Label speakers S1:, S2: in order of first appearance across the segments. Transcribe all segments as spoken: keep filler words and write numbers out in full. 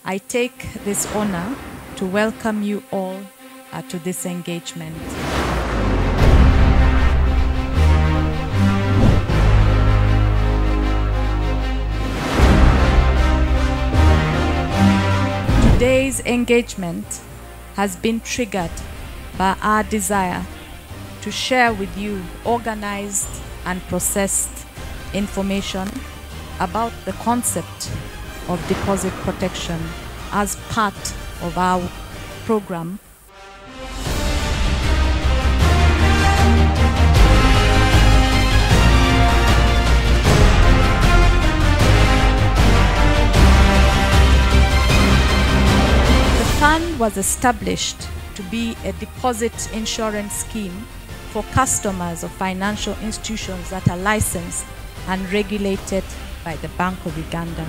S1: I take this honor to welcome you all uh, to this engagement. Today's engagement has been triggered by our desire to share with you organized and processed information about the concept of deposit protection as part of our program. The fund was established to be a deposit insurance scheme for customers of financial institutions that are licensed and regulated by the Bank of Uganda.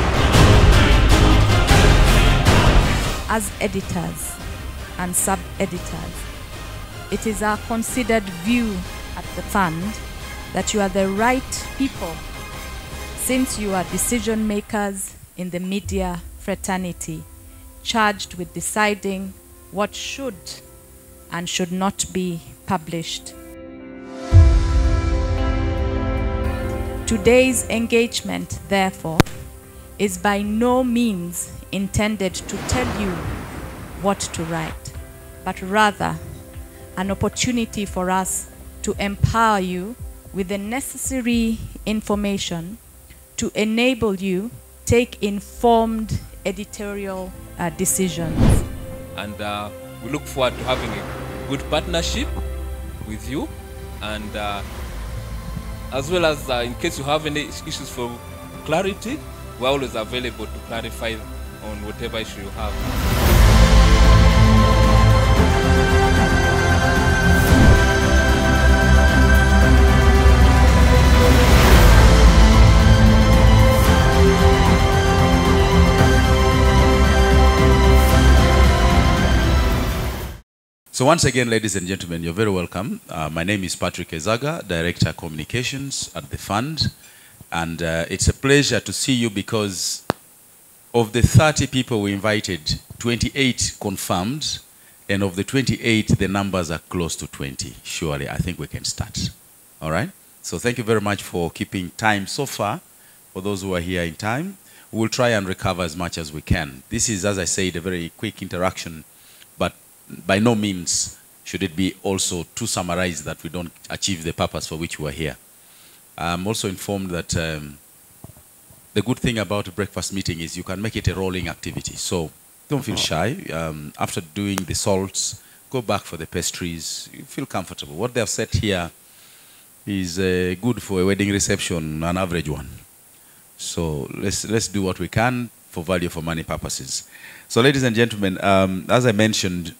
S1: As editors and sub-editors, it is our considered view at the fund that you are the right people, since you are decision makers in the media fraternity, charged with deciding what should and should not be published. Today's engagement, therefore, is by no means intended to tell you what to write, but rather an opportunity for us to empower you with the necessary information to enable you take informed editorial uh, decisions.
S2: And uh, we look forward to having a good partnership with you, and uh, as well as uh, in case you have any issues for clarity, we're always available to clarify on whatever issue you have.
S3: So once again, ladies and gentlemen, you're very welcome. Uh, my name is Patrick Ezaga, Director Communications at the Fund. And uh, it's a pleasure to see you because of the thirty people we invited, twenty-eight confirmed. And of the twenty-eight, the numbers are close to twenty. Surely, I think we can start. All right? So thank you very much for keeping time so far. For those who are here in time, we'll try and recover as much as we can. This is, as I said, a very quick interaction, but by no means should it be also too summarized that we don't achieve the purpose for which we are here. I'm also informed that um, the good thing about a breakfast meeting is you can make it a rolling activity. So don't feel shy. Um, after doing the salts, go back for the pastries. You feel comfortable. What they've set here is uh, good for a wedding reception, an average one. So let's, let's do what we can for value for money purposes. So ladies and gentlemen, um, as I mentioned,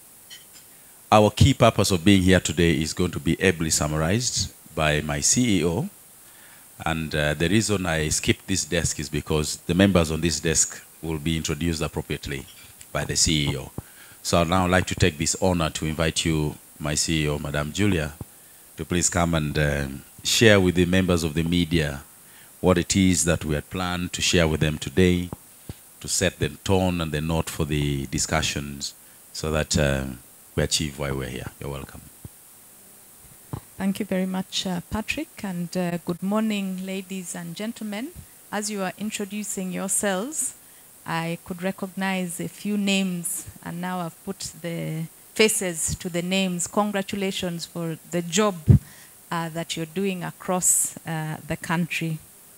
S3: our key purpose of being here today is going to be ably summarized by my C E O. And uh, the reason I skipped this desk is because the members on this desk will be introduced appropriately by the C E O. So I'd now like to take this honor to invite you, my C E O, Madam Julia, to please come and uh, share with the members of the media what it is that we had planned to share with them today, to set the tone and the note for the discussions so that uh, we achieve why we're here. You're welcome.
S1: Thank you very much, uh, Patrick, and uh, good morning, ladies and gentlemen. As you are introducing yourselves, I could recognize a few names, and now I've put the faces to the names. Congratulations for the job uh, that you're doing across uh, the country.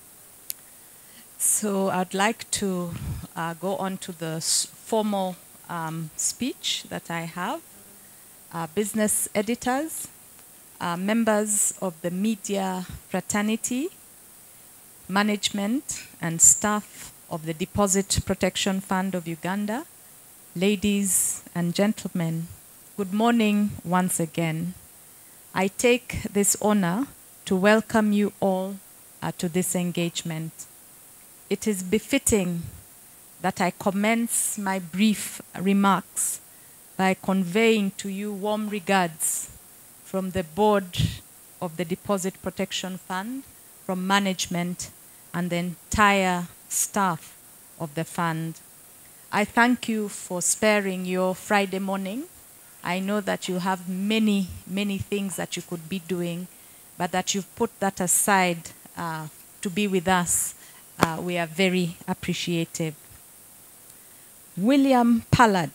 S1: So I'd like to uh, go on to the formal um, speech that I have. Uh, business editors, uh, members of the media fraternity, management and staff of the Deposit Protection Fund of Uganda, ladies and gentlemen, good morning once again. I take this honor to welcome you all uh, to this engagement. It is befitting that I commence my brief remarks by conveying to you warm regards from the board of the Deposit Protection Fund, from management, and the entire staff of the fund. I thank you for sparing your Friday morning. I know that you have many, many things that you could be doing, but that you've put that aside uh, to be with us. Uh, we are very appreciative. William Pollard,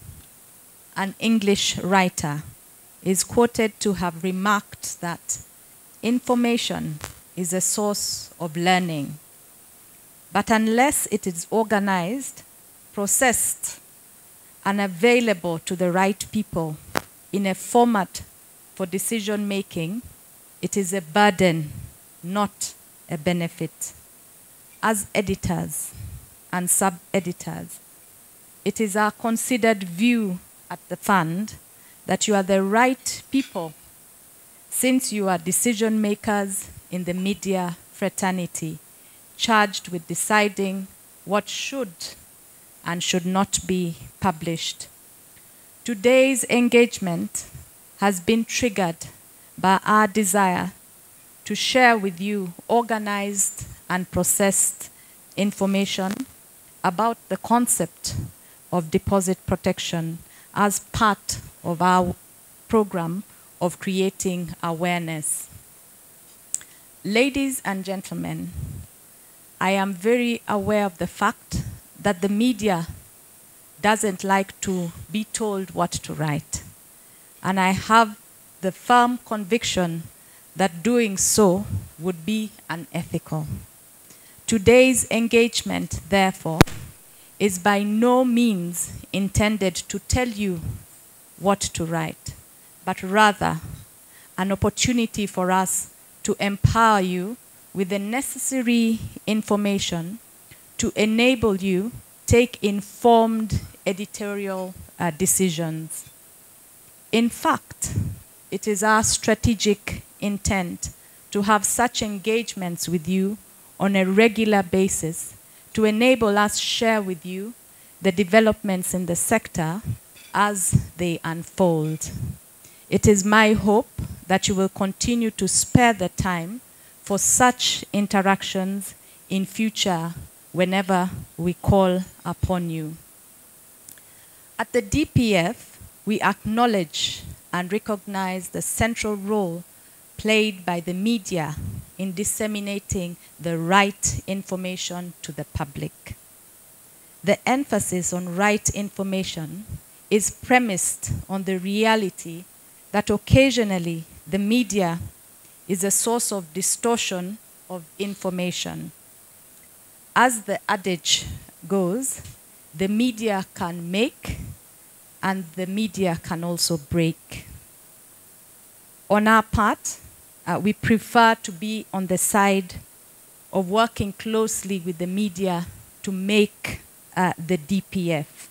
S1: an English writer, is quoted to have remarked that information is a source of learning, but unless it is organized, processed, and available to the right people in a format for decision making, it is a burden, not a benefit. As editors and sub-editors, it is our considered view at the fund that you are the right people, since you are decision makers in the media fraternity, charged with deciding what should and should not be published. Today's engagement has been triggered by our desire to share with you organized and processed information about the concept of deposit protection as part of our program of creating awareness. Ladies and gentlemen, I am very aware of the fact that the media doesn't like to be told what to write. And I have the firm conviction that doing so would be unethical. Today's engagement, therefore, is by no means intended to tell you what to write, but rather an opportunity for us to empower you with the necessary information to enable you take informed editorial uh, decisions. In fact, it is our strategic intent to have such engagements with you on a regular basis to enable us share with you the developments in the sector as they unfold. It is my hope that you will continue to spare the time for such interactions in future whenever we call upon you. At the D P F, we acknowledge and recognize the central role played by the media in disseminating the right information to the public. The emphasis on right information is premised on the reality that occasionally the media is a source of distortion of information. As the adage goes, the media can make and the media can also break. On our part, uh, we prefer to be on the side of working closely with the media to make uh, the D P F.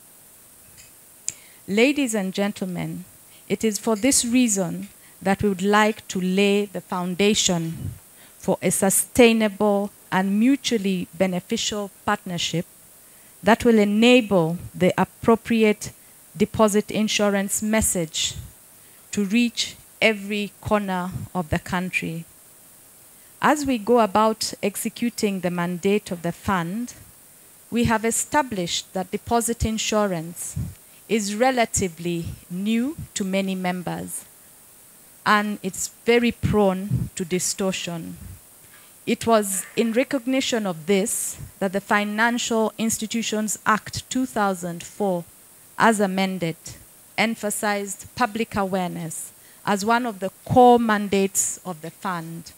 S1: Ladies and gentlemen, it is for this reason that we would like to lay the foundation for a sustainable and mutually beneficial partnership that will enable the appropriate deposit insurance message to reach every corner of the country. As we go about executing the mandate of the fund, we have established that deposit insurance is relatively new to many members, and it's very prone to distortion. It was in recognition of this that the Financial Institutions Act two thousand four, as amended, emphasized public awareness as one of the core mandates of the fund.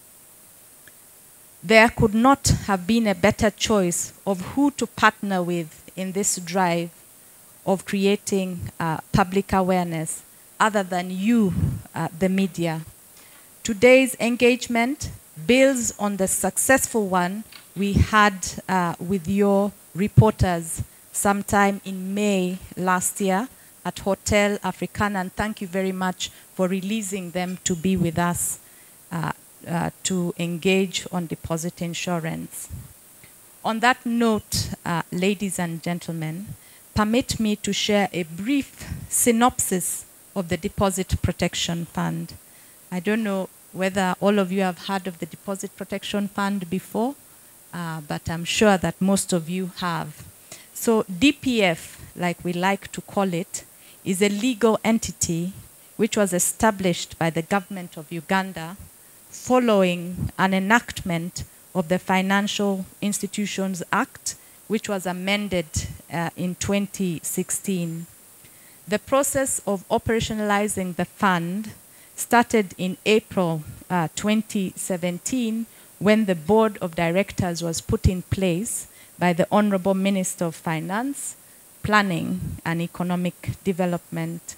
S1: There could not have been a better choice of who to partner with in this drive of creating uh, public awareness other than you, uh, the media. Today's engagement builds on the successful one we had uh, with your reporters sometime in May last year at Hotel Africana, and thank you very much for releasing them to be with us uh, uh, to engage on deposit insurance. On that note, uh, ladies and gentlemen, permit me to share a brief synopsis of the Deposit Protection Fund. I don't know whether all of you have heard of the Deposit Protection Fund before, uh, but I'm sure that most of you have. So D P F, like we like to call it, is a legal entity which was established by the government of Uganda following an enactment of the Financial Institutions Act, which was amended uh, in twenty sixteen. The process of operationalizing the fund started in April uh, twenty seventeen, when the board of directors was put in place by the Honorable Minister of Finance, Planning and Economic Development.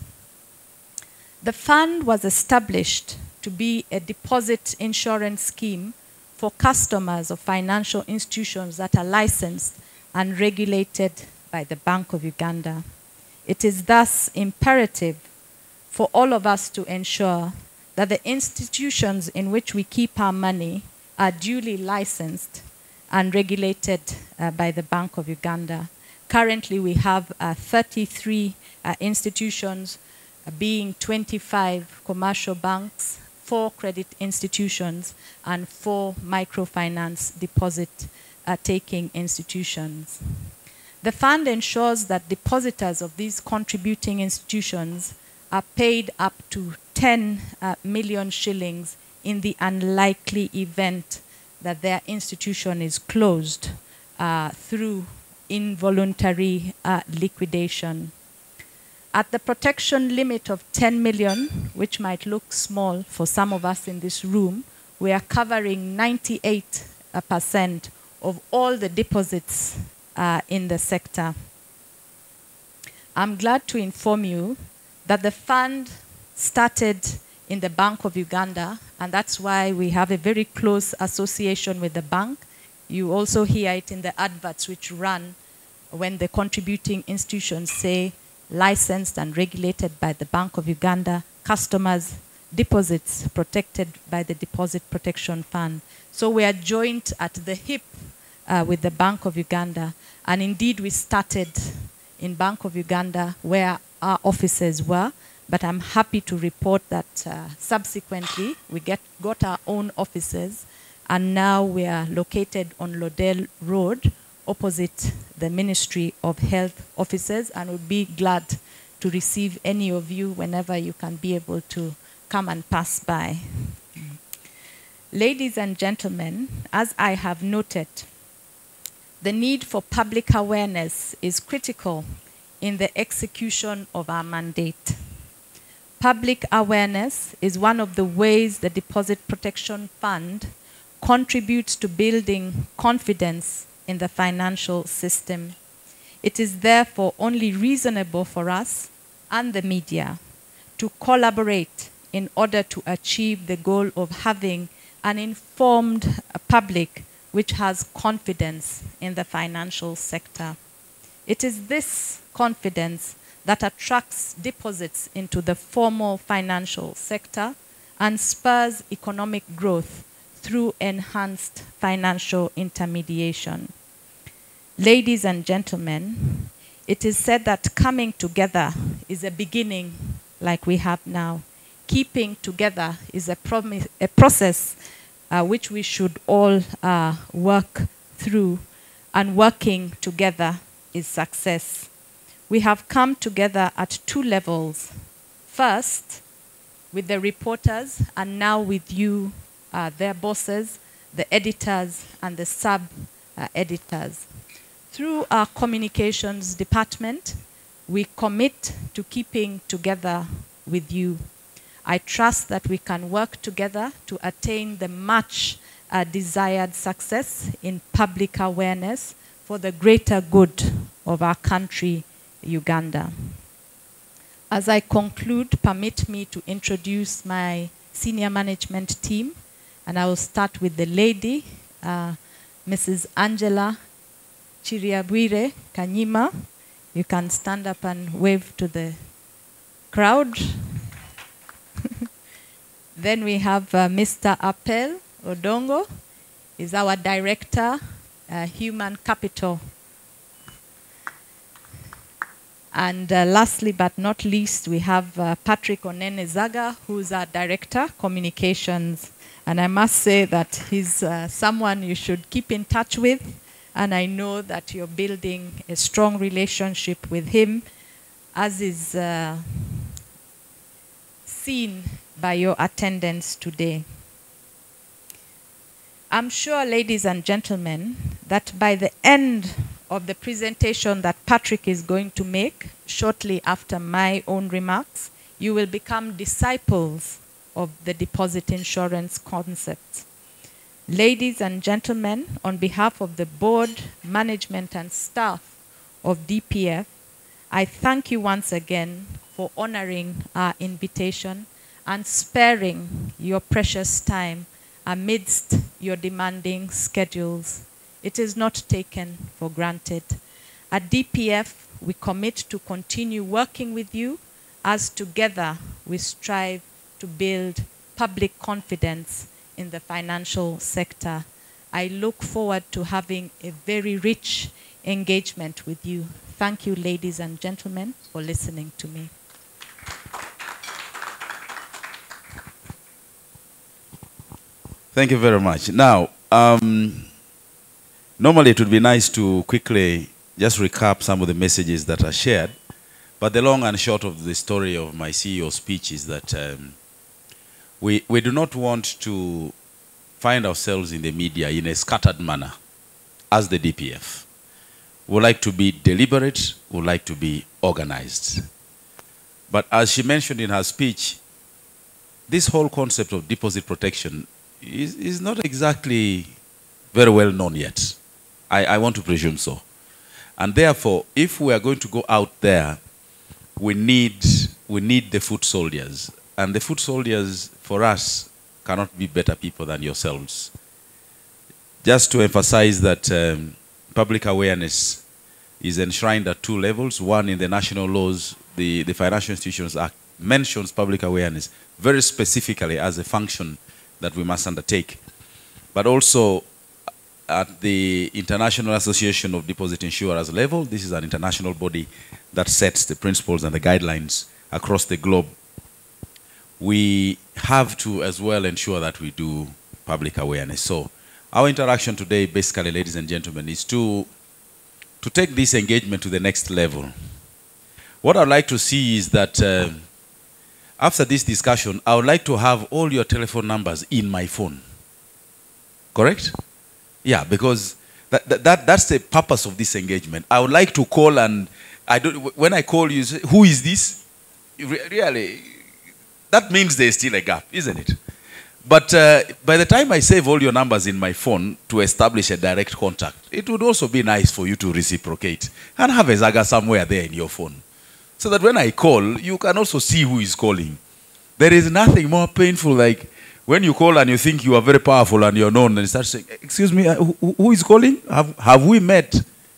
S1: The fund was established to be a deposit insurance scheme for customers of financial institutions that are licensed and regulated by the Bank of Uganda. It is thus imperative for all of us to ensure that the institutions in which we keep our money are duly licensed and regulated uh, by the Bank of Uganda. Currently, we have uh, thirty-three uh, institutions, uh, being twenty-five commercial banks, four credit institutions, and four microfinance deposit-taking uh, institutions. The fund ensures that depositors of these contributing institutions are paid up to ten uh, million shillings in the unlikely event that their institution is closed uh, through involuntary uh, liquidation. At the protection limit of ten million, which might look small for some of us in this room, we are covering ninety-eight percent of all the deposits uh, in the sector. I'm glad to inform you that the fund started in the Bank of Uganda, and that's why we have a very close association with the bank. You also hear it in the adverts which run when the contributing institutions say licensed and regulated by the Bank of Uganda, customers' deposits protected by the Deposit Protection Fund. So we are joined at the hip uh, with the Bank of Uganda, and indeed we started in Bank of Uganda where our offices were, but I'm happy to report that uh, subsequently we get, got our own offices, and now we are located on Lodell Road opposite the Ministry of Health offices, and would be glad to receive any of you whenever you can be able to come and pass by. Ladies and gentlemen, as I have noted, the need for public awareness is critical in the execution of our mandate. Public awareness is one of the ways the Deposit Protection Fund contributes to building confidence in the financial system. It is therefore only reasonable for us and the media to collaborate in order to achieve the goal of having an informed public which has confidence in the financial sector. It is this confidence that attracts deposits into the formal financial sector and spurs economic growth through enhanced financial intermediation. Ladies and gentlemen, it is said that coming together is a beginning like we have now. Keeping together is a, promise, a process uh, which we should all uh, work through, and working together is success. We have come together at two levels. First, with the reporters, and now with you, uh, their bosses, the editors, and the sub-editors. Uh, Through our communications department, we commit to keeping together with you. I trust that we can work together to attain the much uh, desired success in public awareness for the greater good of our country, Uganda. As I conclude, permit me to introduce my senior management team, and I will start with the lady, uh, Missus Angela Chiriabwire Kanyima. You can stand up and wave to the crowd. Then we have uh, Mister Appel Odongo, is our Director, uh, Human Capital. And uh, lastly but not least, we have uh, Patrick Onene Zaga, who's our Director, Communications. And I must say that he's uh, someone you should keep in touch with. and I know that you're building a strong relationship with him, as is uh, seen by your attendance today. I'm sure, ladies and gentlemen, that by the end of the presentation that Patrick is going to make shortly after my own remarks, you will become disciples of the deposit insurance concept. Ladies and gentlemen, on behalf of the board, management, and staff of D P F, I thank you once again for honoring our invitation and sparing your precious time amidst your demanding schedules. It is not taken for granted. At D P F, we commit to continue working with you as together we strive to build public confidence in the financial sector. I look forward to having a very rich engagement with you. Thank you, ladies and gentlemen, for listening to me.
S3: Thank you very much. Now, um, normally it would be nice to quickly just recap some of the messages that are shared, but the long and short of the story of my C E O speech is that um, we, we do not want to find ourselves in the media in a scattered manner as the D P F. We would like to be deliberate, we would like to be organized. But as she mentioned in her speech, this whole concept of deposit protection is, is not exactly very well known yet. I, I want to presume so. And therefore, if we are going to go out there, we need, we need the foot soldiers. And the foot soldiers, for us, cannot be better people than yourselves. Just to emphasize that um, public awareness is enshrined at two levels. One, in the national laws, the, the Financial Institutions Act mentions public awareness very specifically as a function that we must undertake. But also at the International Association of Deposit Insurers level, this is an international body that sets the principles and the guidelines across the globe. We have to as well ensure that we do public awareness. So our interaction today, basically, ladies and gentlemen, is to, to take this engagement to the next level. What I'd like to see is that uh, after this discussion, I would like to have all your telephone numbers in my phone. Correct? Yeah, because that, that, that, that's the purpose of this engagement. I would like to call and, I don't, when I call you, say, who is this? Really, that means there's still a gap, isn't it? But uh, by the time I save all your numbers in my phone to establish a direct contact, it would also be nice for you to reciprocate and have a Zaga somewhere there in your phone. So that when I call, you can also see who is calling. There is nothing more painful like when you call and you think you are very powerful and you're known and you start saying, excuse me, who, who is calling? Have, have we met?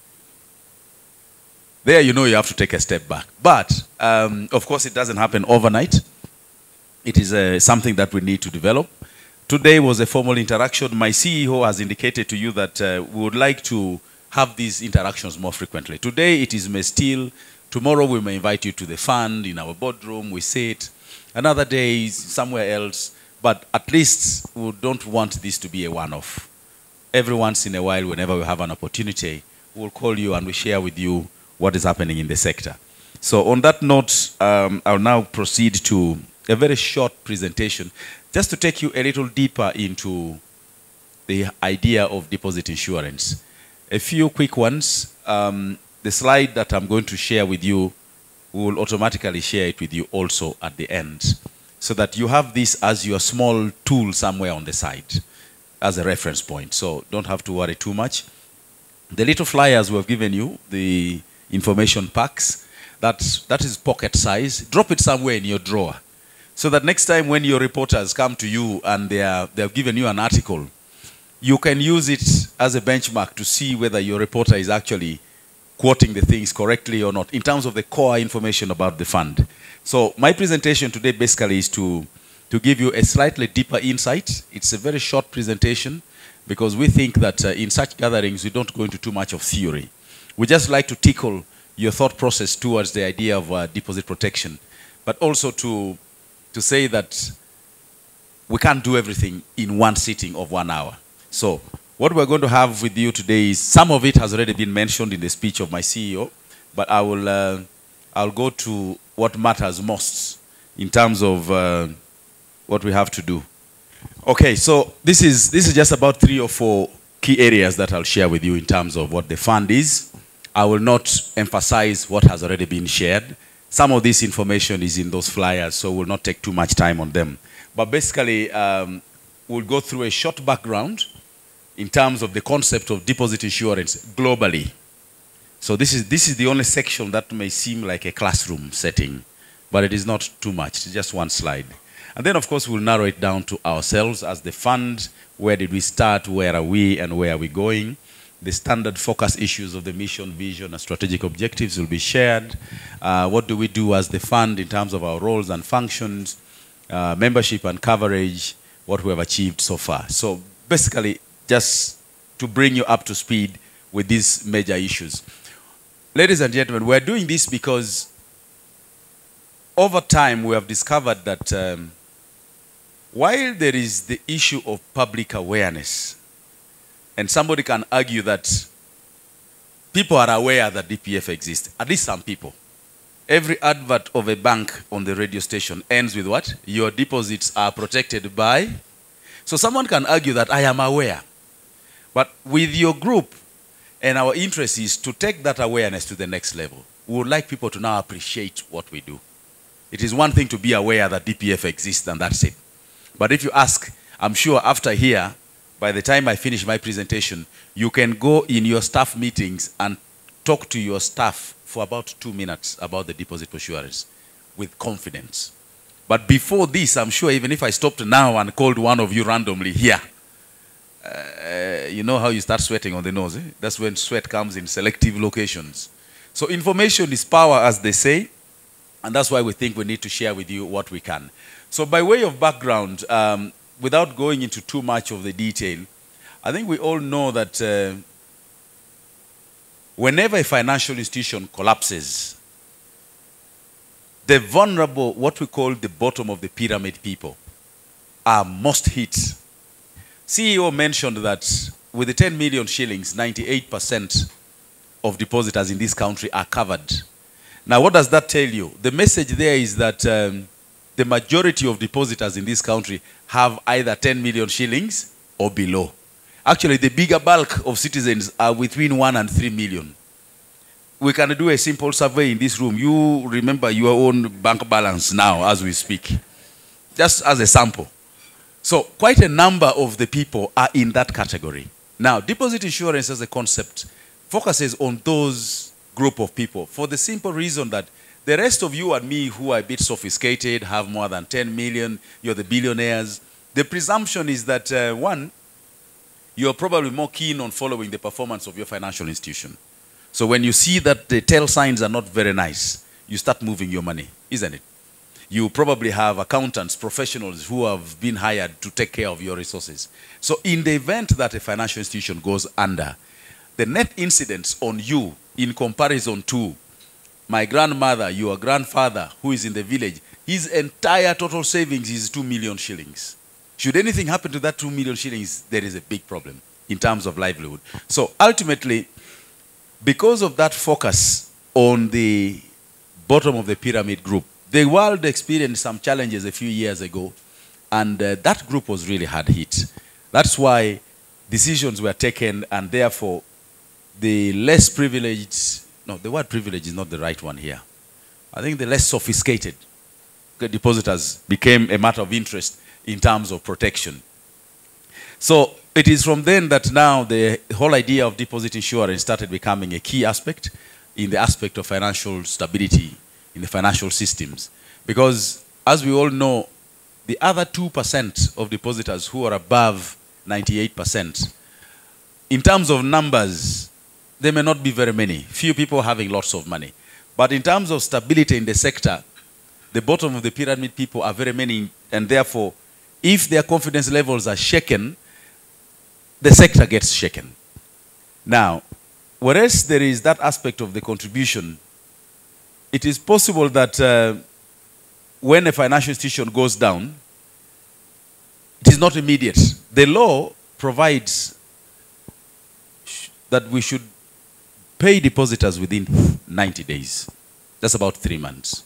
S3: There you know you have to take a step back. But, um, of course, it doesn't happen overnight. It is uh, something that we need to develop. Today was a formal interaction. My C E O has indicated to you that uh, we would like to have these interactions more frequently. Today it is Mestil. Tomorrow we may invite you to the fund in our boardroom. We sit. Another day is somewhere else. But at least we don't want this to be a one-off. Every once in a while, whenever we have an opportunity, we'll call you and we share with you what is happening in the sector. So on that note, um, I'll now proceed to a very short presentation, just to take you a little deeper into the idea of deposit insurance. A few quick ones. Um, the slide that I'm going to share with you, we will automatically share it with you also at the end, so that you have this as your small tool somewhere on the side as a reference point. So don't have to worry too much. The little flyers we have given you, the information packs, that, that is pocket size. Drop it somewhere in your drawer, so that next time when your reporters come to you and they, are, they have given you an article, you can use it as a benchmark to see whether your reporter is actually quoting the things correctly or not in terms of the core information about the fund. So my presentation today basically is to, to give you a slightly deeper insight. It's a very short presentation because we think that uh, in such gatherings we don't go into too much of theory. We just like to tickle your thought process towards the idea of uh, deposit protection, but also to to say that we can't do everything in one sitting of one hour. So What we're going to have with you today is, some of it has already been mentioned in the speech of my C E O, but I will, uh, I'll go to what matters most in terms of uh, what we have to do. Okay, so this is, this is just about three or four key areas that I'll share with you in terms of what the fund is. I will not emphasize what has already been shared. Some of this information is in those flyers, so we'll not take too much time on them. But basically, um, we'll go through a short background in terms of the concept of deposit insurance globally. So this is, this is the only section that may seem like a classroom setting, but it is not too much, it's just one slide. And then, of course, we'll narrow it down to ourselves as the fund. Where did we start, where are we, and where are we going? The standard focus issues of the mission, vision, and strategic objectives will be shared. Uh, what do we do as the fund in terms of our roles and functions, uh, membership and coverage, what we have achieved so far. So basically, just to bring you up to speed with these major issues. Ladies and gentlemen, we're doing this because over time we have discovered that um, while there is the issue of public awareness, and somebody can argue that people are aware that D P F exists, at least some people. Every advert of a bank on the radio station ends with what? Your deposits are protected by. So someone can argue that I am aware. But with your group, and our interest is to take that awareness to the next level. We would like people to now appreciate what we do. It is one thing to be aware that D P F exists and that's it. But if you ask, I'm sure after here, by the time I finish my presentation, you can go in your staff meetings and talk to your staff for about two minutes about the deposit assurance with confidence. But before this, I'm sure even if I stopped now and called one of you randomly here, uh, you know how you start sweating on the nose, eh? That's when sweat comes in selective locations. So information is power, as they say, and that's why we think we need to share with you what we can. So by way of background, um, without going into too much of the detail, I think we all know that uh, whenever a financial institution collapses, the vulnerable, what we call the bottom of the pyramid people, are most hit. C E O mentioned that with the ten million shillings, ninety-eight percent of depositors in this country are covered. Now, what does that tell you? The message there is that um, the majority of depositors in this country have either ten million shillings or below. Actually, the bigger bulk of citizens are between one and three million. We can do a simple survey in this room. You remember your own bank balance now as we speak, just as a sample. So quite a number of the people are in that category. Now, deposit insurance as a concept focuses on those group of people for the simple reason that the rest of you and me who are a bit sophisticated, have more than ten million, you're the billionaires. The presumption is that, uh, one, you're probably more keen on following the performance of your financial institution. So when you see that the tail signs are not very nice, you start moving your money, isn't it? You probably have accountants, professionals who have been hired to take care of your resources. So in the event that a financial institution goes under, the net incidence on you in comparison to my grandmother, your grandfather, who is in the village, his entire total savings is two million shillings. Should anything happen to that two million shillings, there is a big problem in terms of livelihood. So ultimately, because of that focus on the bottom of the pyramid group, the world experienced some challenges a few years ago, and uh, that group was really hard hit. That's why decisions were taken, and therefore the less privileged, no, the word privilege is not the right one here. I think the less sophisticated depositors became a matter of interest in terms of protection. So it is from then that now the whole idea of deposit insurance started becoming a key aspect in the aspect of financial stability in the financial systems. Because as we all know, the other two percent of depositors who are above ninety-eight percent, in terms of numbers, there may not be very many, few people having lots of money. But in terms of stability in the sector, the bottom of the pyramid people are very many, and therefore, if their confidence levels are shaken, the sector gets shaken. Now, whereas there is that aspect of the contribution, it is possible that uh, when a financial institution goes down, it is not immediate. The law provides that we should pay depositors within ninety days. That's about three months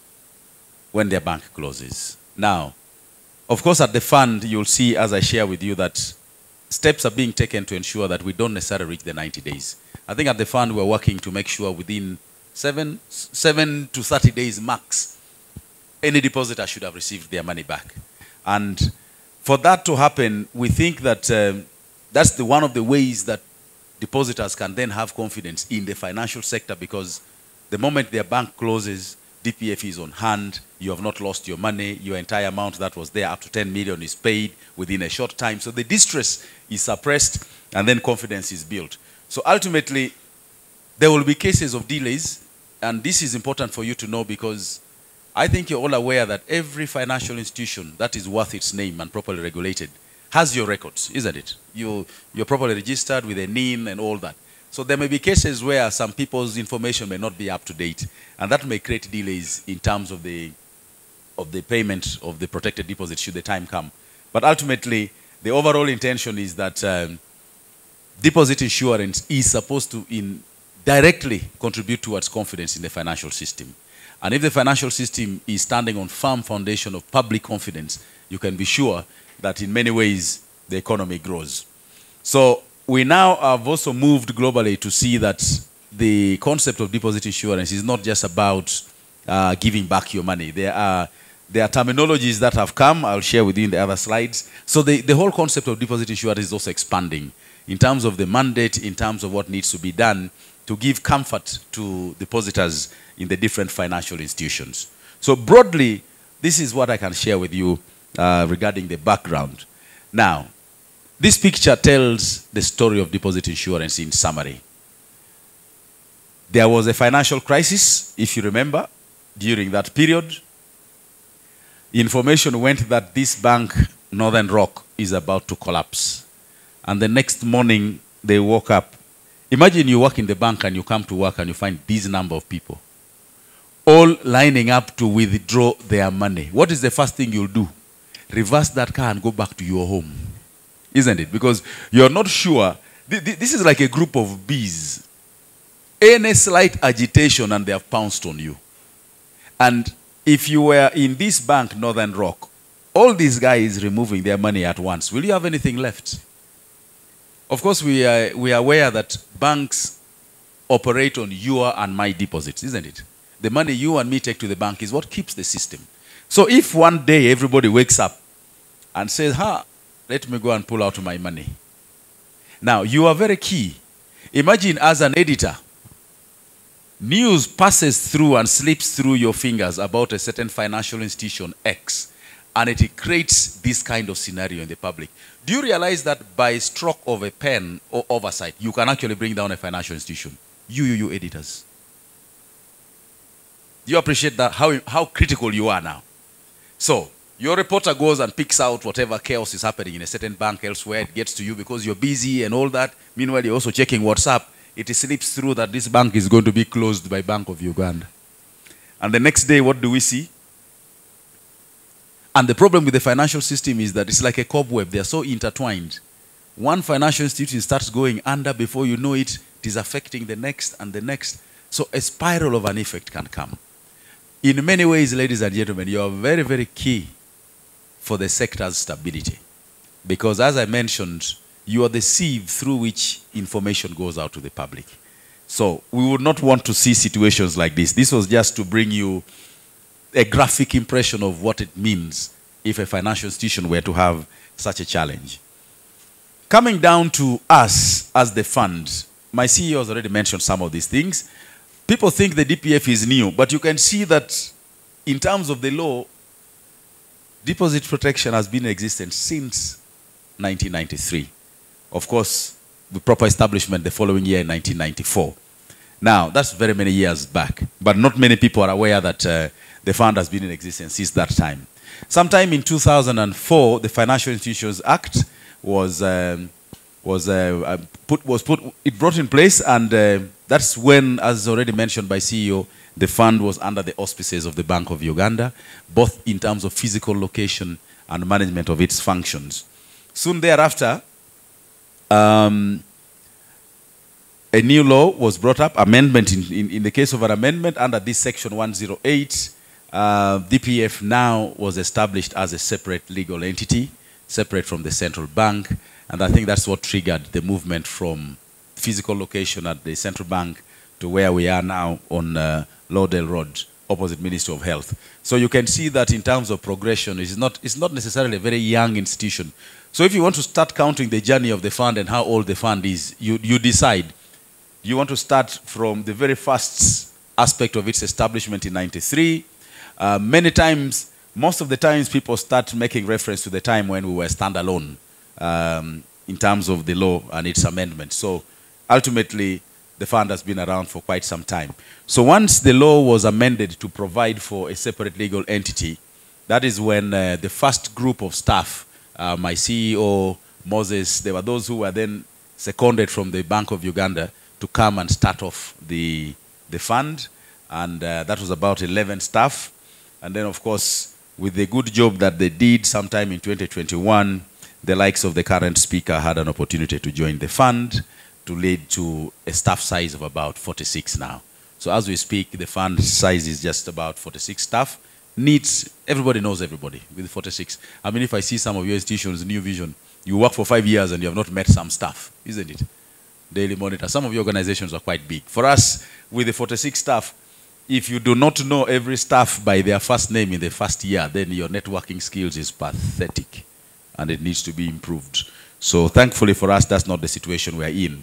S3: when their bank closes. Now, of course, at the fund, you'll see, as I share with you, that steps are being taken to ensure that we don't necessarily reach the ninety days. I think at the fund, we're working to make sure within seven, seven to thirty days max, any depositor should have received their money back. And for that to happen, we think that um, that's the, one of the ways that depositors can then have confidence in the financial sector, because the moment their bank closes, D P F is on hand, you have not lost your money, your entire amount that was there up to ten million is paid within a short time. So the distress is suppressed and then confidence is built. So ultimately, there will be cases of delays, and this is important for you to know, because I think you're all aware that every financial institution that is worth its name and properly regulated has your records, isn't it? You, you're properly registered with a N I N and all that. So there may be cases where some people's information may not be up to date, and that may create delays in terms of the, of the payment of the protected deposit should the time come. But ultimately, the overall intention is that um, deposit insurance is supposed to in directly contribute towards confidence in the financial system. And if the financial system is standing on firm foundation of public confidence, you can be sure that in many ways the economy grows. So we now have also moved globally to see that the concept of deposit insurance is not just about uh, giving back your money. There are, there are terminologies that have come, I'll share with you in the other slides. So the, the whole concept of deposit insurance is also expanding in terms of the mandate, in terms of what needs to be done to give comfort to depositors in the different financial institutions. So broadly, this is what I can share with you uh, regarding the background. Now, this picture tells the story of deposit insurance in summary. There was a financial crisis, if you remember, during that period. Information went that this bank, Northern Rock, is about to collapse. And the next morning, they woke up. Imagine you work in the bank and you come to work and you find this number of people all lining up to withdraw their money. What is the first thing you'll do? Reverse that car and go back to your home. Isn't it? Because you're not sure. This is like a group of bees. Any slight agitation and they have pounced on you. And if you were in this bank, Northern Rock, all these guys removing their money at once, will you have anything left? Of course, we are, we are aware that banks operate on your and my deposits, isn't it? The money you and me take to the bank is what keeps the system. So if one day everybody wakes up and says, ha, let me go and pull out my money. Now, you are very key. Imagine as an editor, news passes through and slips through your fingers about a certain financial institution X, and it creates this kind of scenario in the public. Do you realize that by stroke of a pen or oversight, you can actually bring down a financial institution? You, you, you editors. Do you appreciate that, how, how critical you are now? So, your reporter goes and picks out whatever chaos is happening in a certain bank elsewhere. It gets to you because you're busy and all that. Meanwhile, you're also checking WhatsApp. It slips through that this bank is going to be closed by Bank of Uganda. And the next day, what do we see? And the problem with the financial system is that it's like a cobweb. They are so intertwined. One financial institution starts going under before you know it. It is affecting the next and the next. So a spiral of an effect can come. In many ways, ladies and gentlemen, you are very, very key for the sector's stability. Because as I mentioned, you are the sieve through which information goes out to the public. So we would not want to see situations like this. This was just to bring you a graphic impression of what it means if a financial institution were to have such a challenge. Coming down to us as the fund, my C E O has already mentioned some of these things. People think the D P F is new, but you can see that in terms of the law, deposit protection has been in existence since nineteen ninety-three. Of course, the proper establishment the following year in nineteen ninety-four. Now, that's very many years back, but not many people are aware that uh, the fund has been in existence since that time. Sometime in two thousand four, the Financial Institutions Act was um, was uh, put was put it brought in place, and uh, that's when, as already mentioned by C E O, the fund was under the auspices of the Bank of Uganda, both in terms of physical location and management of its functions. Soon thereafter, um, a new law was brought up, amendment in, in, in the case of an amendment under this section one oh eight, uh, D P F now was established as a separate legal entity, separate from the central bank, and I think that's what triggered the movement from physical location at the central bank to where we are now on uh, Lauderdale Road, opposite Ministry of Health. So you can see that in terms of progression, it's not, it's not necessarily a very young institution. So if you want to start counting the journey of the fund and how old the fund is, you, you decide. You want to start from the very first aspect of its establishment in ninety-three. Uh, many times, most of the times people start making reference to the time when we were standalone um, in terms of the law and its amendment. So ultimately, the fund has been around for quite some time. So once the law was amended to provide for a separate legal entity, that is when uh, the first group of staff, uh, my C E O, Moses, there were those who were then seconded from the Bank of Uganda to come and start off the, the fund. And uh, that was about eleven staff. And then, of course, with the good job that they did sometime in twenty twenty-one, the likes of the current speaker had an opportunity to join the fund, to lead to a staff size of about forty-six now. So as we speak, the fund size is just about forty-six staff. Needs, everybody knows everybody with forty-six. I mean, if I see some of your institutions, New Vision, you work for five years and you have not met some staff, isn't it? Daily Monitor. Some of your organizations are quite big. For us, with the forty-six staff, if you do not know every staff by their first name in the first year, then your networking skills is pathetic and it needs to be improved. So thankfully for us, that's not the situation we're in.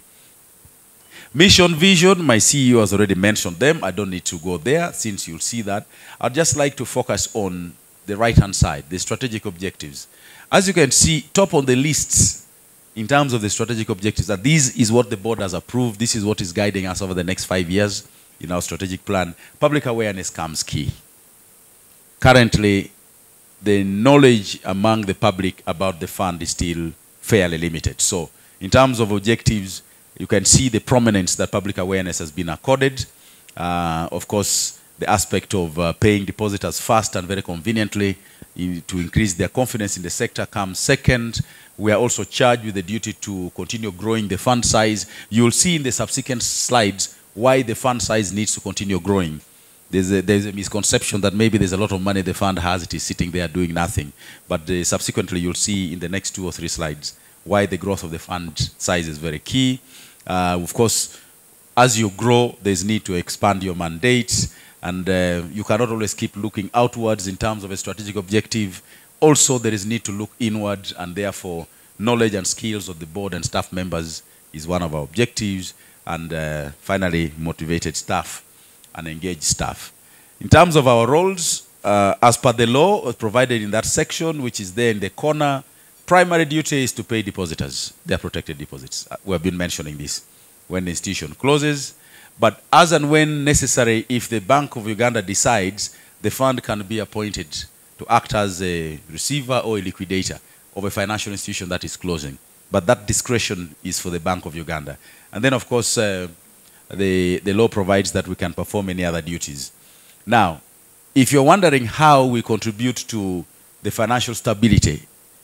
S3: Mission, vision, my C E O has already mentioned them. I don't need to go there since you'll see that. I'd just like to focus on the right-hand side, the strategic objectives. As you can see, top on the list in terms of the strategic objectives, that this is what the board has approved. This is what is guiding us over the next five years in our strategic plan. Public awareness comes key. Currently, the knowledge among the public about the fund is still fairly limited. So in terms of objectives, you can see the prominence that public awareness has been accorded. Uh, of course, the aspect of uh, paying depositors fast and very conveniently in, to increase their confidence in the sector comes second. We are also charged with the duty to continue growing the fund size. You will see in the subsequent slides why the fund size needs to continue growing. There's a, there's a misconception that maybe there's a lot of money the fund has, it is sitting there doing nothing. But uh, subsequently, you'll see in the next two or three slides why the growth of the fund size is very key. Uh, of course, as you grow, there's need to expand your mandate, and uh, you cannot always keep looking outwards in terms of a strategic objective. Also, there is need to look inward, and therefore, knowledge and skills of the board and staff members is one of our objectives. And uh, finally, motivated staff and engaged staff. In terms of our roles, uh, as per the law provided in that section, which is there in the corner, primary duty is to pay depositors, their protected deposits. Uh, we have been mentioning this when the institution closes. But as and when necessary, if the Bank of Uganda decides, the fund can be appointed to act as a receiver or a liquidator of a financial institution that is closing. But that discretion is for the Bank of Uganda. And then, of course, uh, the, the law provides that we can perform any other duties. Now, if you're wondering how we contribute to the financial stability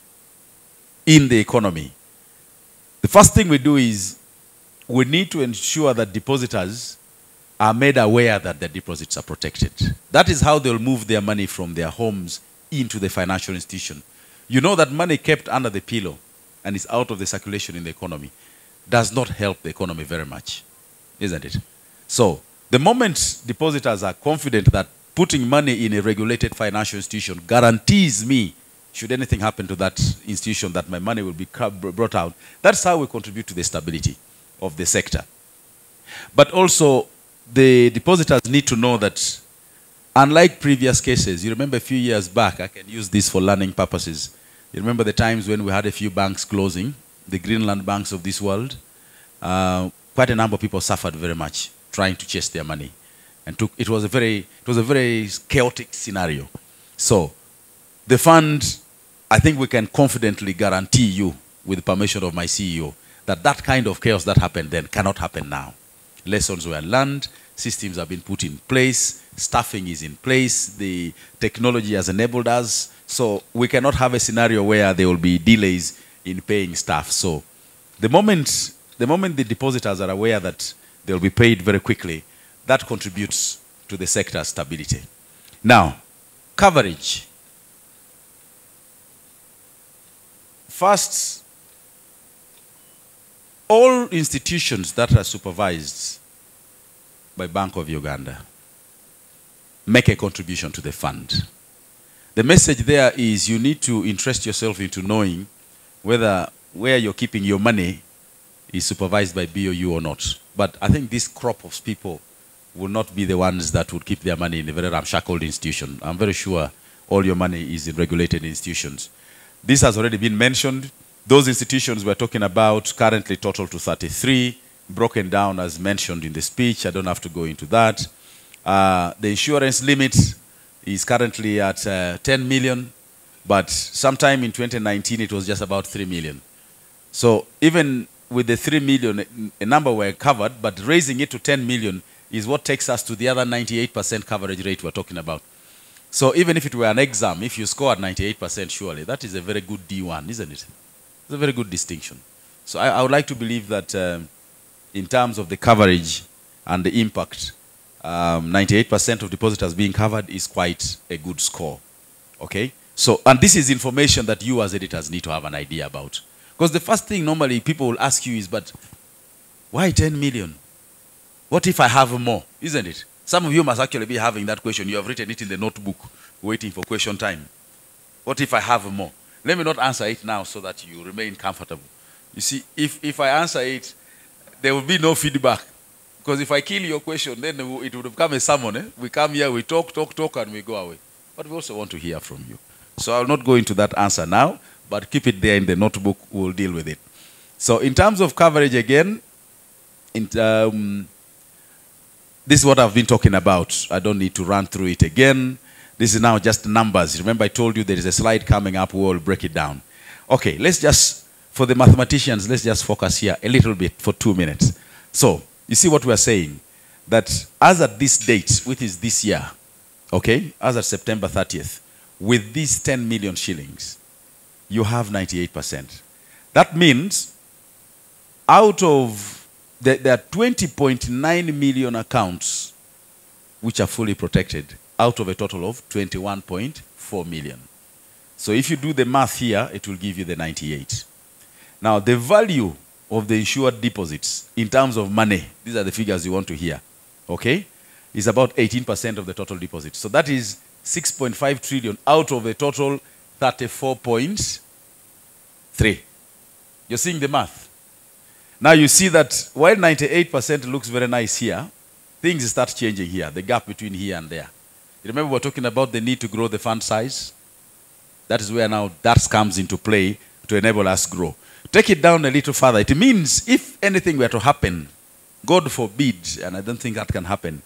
S3: in the economy, the first thing we do is we need to ensure that depositors are made aware that their deposits are protected. That is how they'll move their money from their homes into the financial institution. You know that money kept under the pillow and is out of the circulation in the economy does not help the economy very much, isn't it? So the moment depositors are confident that putting money in a regulated financial institution guarantees me, should anything happen to that institution, that my money will be brought out, that's how we contribute to the stability of the sector. But also, the depositors need to know that, unlike previous cases, you remember a few years back, I can use this for learning purposes. You remember the times when we had a few banks closing, the Greenland banks of this world. Uh, quite a number of people suffered very much trying to chase their money, and took, it was a very, it was a very chaotic scenario. So, the fund, I think we can confidently guarantee you, with the permission of my C E O, that that kind of chaos that happened then cannot happen now. Lessons were learned, systems have been put in place, staffing is in place, the technology has enabled us, so we cannot have a scenario where there will be delays in paying staff. So the moment the moment the depositors are aware that they'll be paid very quickly, that contributes to the sector's stability. Now, coverage. First, all institutions that are supervised by Bank of Uganda make a contribution to the fund. The message there is you need to interest yourself into knowing whether where you're keeping your money is supervised by B O U or not. But I think this crop of people will not be the ones that would keep their money in a very ramshackle institution. I'm very sure all your money is in regulated institutions. This has already been mentioned. Those institutions we're talking about currently total to thirty-three, broken down as mentioned in the speech. I don't have to go into that. Uh, the insurance limit is currently at uh, ten million, but sometime in twenty nineteen it was just about three million. So even with the three million, a number were covered, but raising it to ten million is what takes us to the other ninety-eight percent coverage rate we're talking about. So even if it were an exam, if you score at ninety-eight percent, surely that is a very good D one, isn't it? It's a very good distinction. So I, I would like to believe that um, in terms of the coverage and the impact, ninety-eight percent um, of depositors being covered is quite a good score. Okay? So, and this is information that you as editors need to have an idea about. Because the first thing normally people will ask you is, but why ten million? What if I have more? Isn't it? Some of you must actually be having that question. You have written it in the notebook, waiting for question time. What if I have more? Let me not answer it now so that you remain comfortable. You see, if, if I answer it, there will be no feedback. Because if I kill your question, then it would become a sermon. Eh? We come here, we talk, talk, talk, and we go away. But we also want to hear from you. So I will not go into that answer now, but keep it there in the notebook. We'll deal with it. So in terms of coverage again, in, um, this is what I've been talking about. I don't need to run through it again. This is now just numbers. Remember I told you there is a slide coming up. We'll break it down. Okay, let's just, for the mathematicians, let's just focus here a little bit for two minutes. So, you see what we're saying? That as at this date, which is this year, okay, as at September thirtieth, with these ten million shillings, you have ninety-eight percent. That means out of, the, there are twenty point nine million accounts which are fully protected out of a total of twenty-one point four million. So if you do the math here, it will give you the ninety-eight. Now, the value of the insured deposits in terms of money, these are the figures you want to hear, okay, is about eighteen percent of the total deposits. So that is six point five trillion out of a total thirty-four point three. You're seeing the math. Now you see that while ninety-eight percent looks very nice here, things start changing here, the gap between here and there. You remember we're talking about the need to grow the fund size? That is where now that comes into play to enable us grow. Take it down a little further. It means if anything were to happen, God forbid, and I don't think that can happen,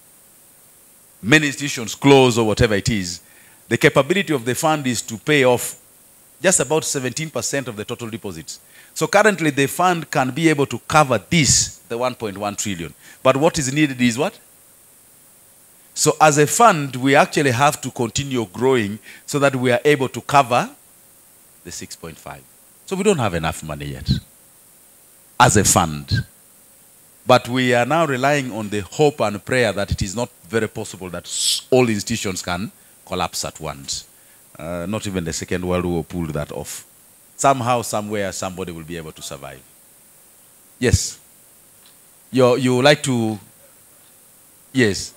S3: many institutions close or whatever it is, the capability of the fund is to pay off just about seventeen percent of the total deposits. So currently the fund can be able to cover this, the one point one trillion. But what is needed is what? So as a fund, we actually have to continue growing so that we are able to cover the six point five. So we don't have enough money yet as a fund. But we are now relying on the hope and prayer that it is not very possible that all institutions can collapse at once. Uh, not even the Second World War pulled that off. Somehow, somewhere, somebody will be able to survive. Yes. You you would like to... Yes.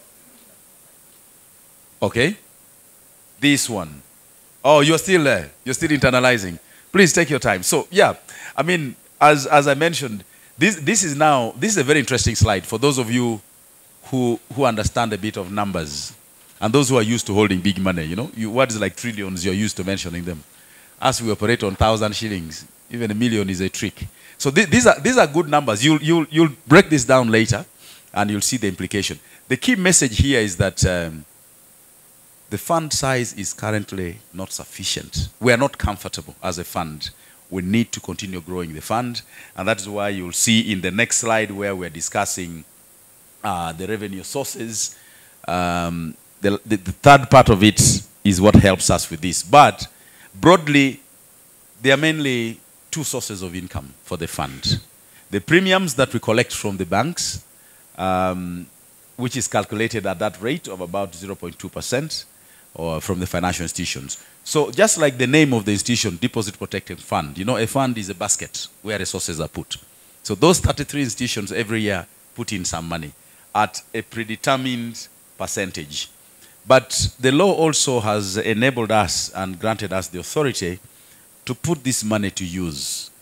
S3: Okay. This one. Oh, you're still there. You're still internalizing. Please take your time. So, yeah, I mean, as, as I mentioned, this, this is now, this is a very interesting slide for those of you who, who understand a bit of numbers and those who are used to holding big money, you know, you, words like trillions, you're used to mentioning them. As we operate on thousand shillings, even a million is a trick. So th these, are, these are good numbers. You'll, you'll, you'll break this down later and you'll see the implication. The key message here is that um, the fund size is currently not sufficient. We are not comfortable as a fund. We need to continue growing the fund. And that is why you'll see in the next slide where we're discussing uh, the revenue sources. Um, the, the, the third part of it is what helps us with this. But broadly, there are mainly two sources of income for the fund. The premiums that we collect from the banks, um, which is calculated at that rate of about zero point two percent, or from the financial institutions. So just like the name of the institution, Deposit Protecting Fund, you know, a fund is a basket where resources are put. So those thirty-three institutions every year put in some money at a predetermined percentage. But the law also has enabled us and granted us the authority to put this money to use,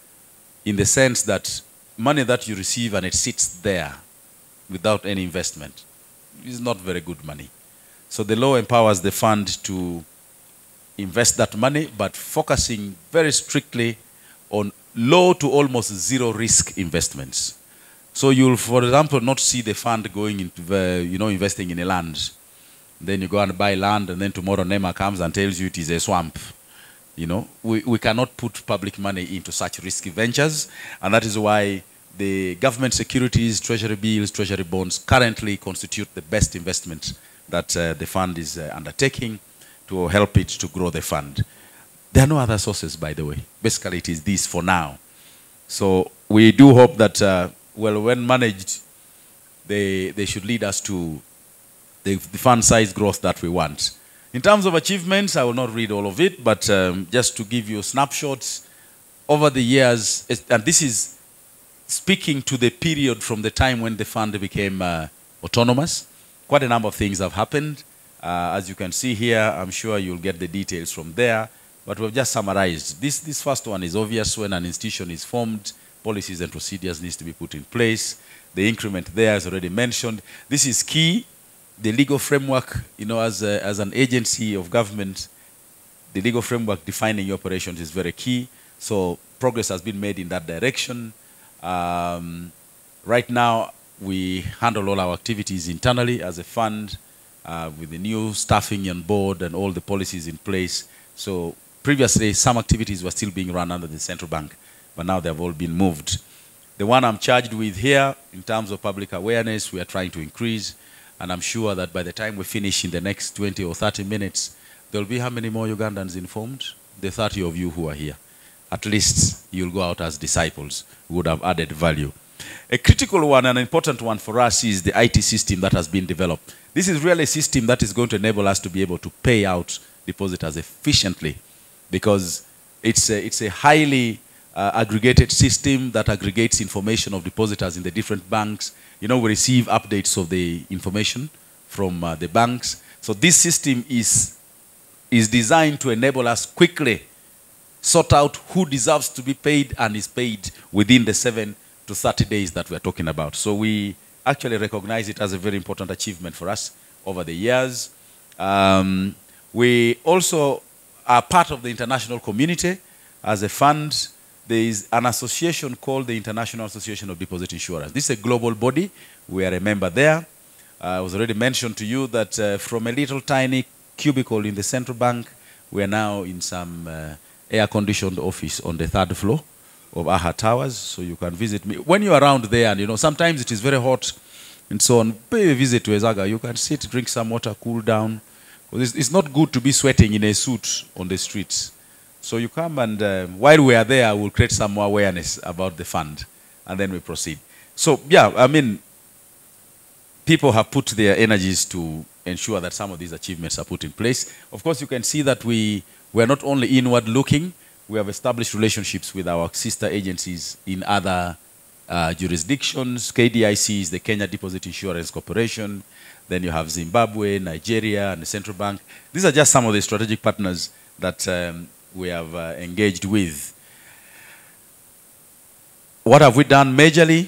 S3: in the sense that money that you receive and it sits there without any investment is not very good money. So the law empowers the fund to invest that money, but focusing very strictly on low to almost zero risk investments. So you'll, for example, not see the fund going into, uh, you know, investing in a land. Then you go and buy land, and then tomorrow NEMA comes and tells you it is a swamp. You know, we, we cannot put public money into such risky ventures, and that is why the government securities, treasury bills, treasury bonds currently constitute the best investment that uh, the fund is uh, undertaking to help it to grow the fund. There are no other sources, by the way. Basically, it is this for now. So we do hope that, uh, well, when managed, they, they should lead us to the, the fund size growth that we want. In terms of achievements, I will not read all of it, but um, just to give you snapshots, over the years, and this is speaking to the period from the time when the fund became uh, autonomous, quite a number of things have happened. Uh, as you can see here, I'm sure you'll get the details from there, but we've just summarized. This, this first one is obvious. When an institution is formed, policies and procedures need to be put in place. The increment there is already mentioned. This is key. The legal framework, you know, as, a, as an agency of government, the legal framework defining your operations is very key. So progress has been made in that direction. Um, right now, we handle all our activities internally as a fund uh, with the new staffing on board and all the policies in place. So previously, some activities were still being run under the central bank, but now they've all been moved. The one I'm charged with here, in terms of public awareness, we are trying to increase, and I'm sure that by the time we finish in the next twenty or thirty minutes, there'll be how many more Ugandans informed? The thirty of you who are here. At least you'll go out as disciples who would have added value. A critical one, an important one for us, is the I T system that has been developed. This is really a system that is going to enable us to be able to pay out depositors efficiently, because it's a, it's a highly uh, aggregated system that aggregates information of depositors in the different banks. You know, we receive updates of the information from uh, the banks. So this system is, is designed to enable us quickly sort out who deserves to be paid and is paid within the seven to thirty days that we're talking about. So we actually recognize it as a very important achievement for us over the years. Um, we also are part of the international community as a fund. There is an association called the International Association of Deposit Insurance. This is a global body. We are a member there. Uh, it was already mentioned to you that uh, from a little tiny cubicle in the central bank, we are now in some uh, air-conditioned office on the third floor of AHA Towers, so you can visit me. When you're around there, and you know, sometimes it is very hot and so on, pay a visit to Ezaga. You can sit, drink some water, cool down. It's, it's not good to be sweating in a suit on the streets. So you come and uh, while we are there, we'll create some more awareness about the fund, and then we proceed. So yeah, I mean, people have put their energies to ensure that some of these achievements are put in place. Of course, you can see that we We're not only inward looking, we have established relationships with our sister agencies in other uh, jurisdictions. K D I C is the Kenya Deposit Insurance Corporation. Then you have Zimbabwe, Nigeria, and the Central Bank. These are just some of the strategic partners that um, we have uh, engaged with. What have we done majorly?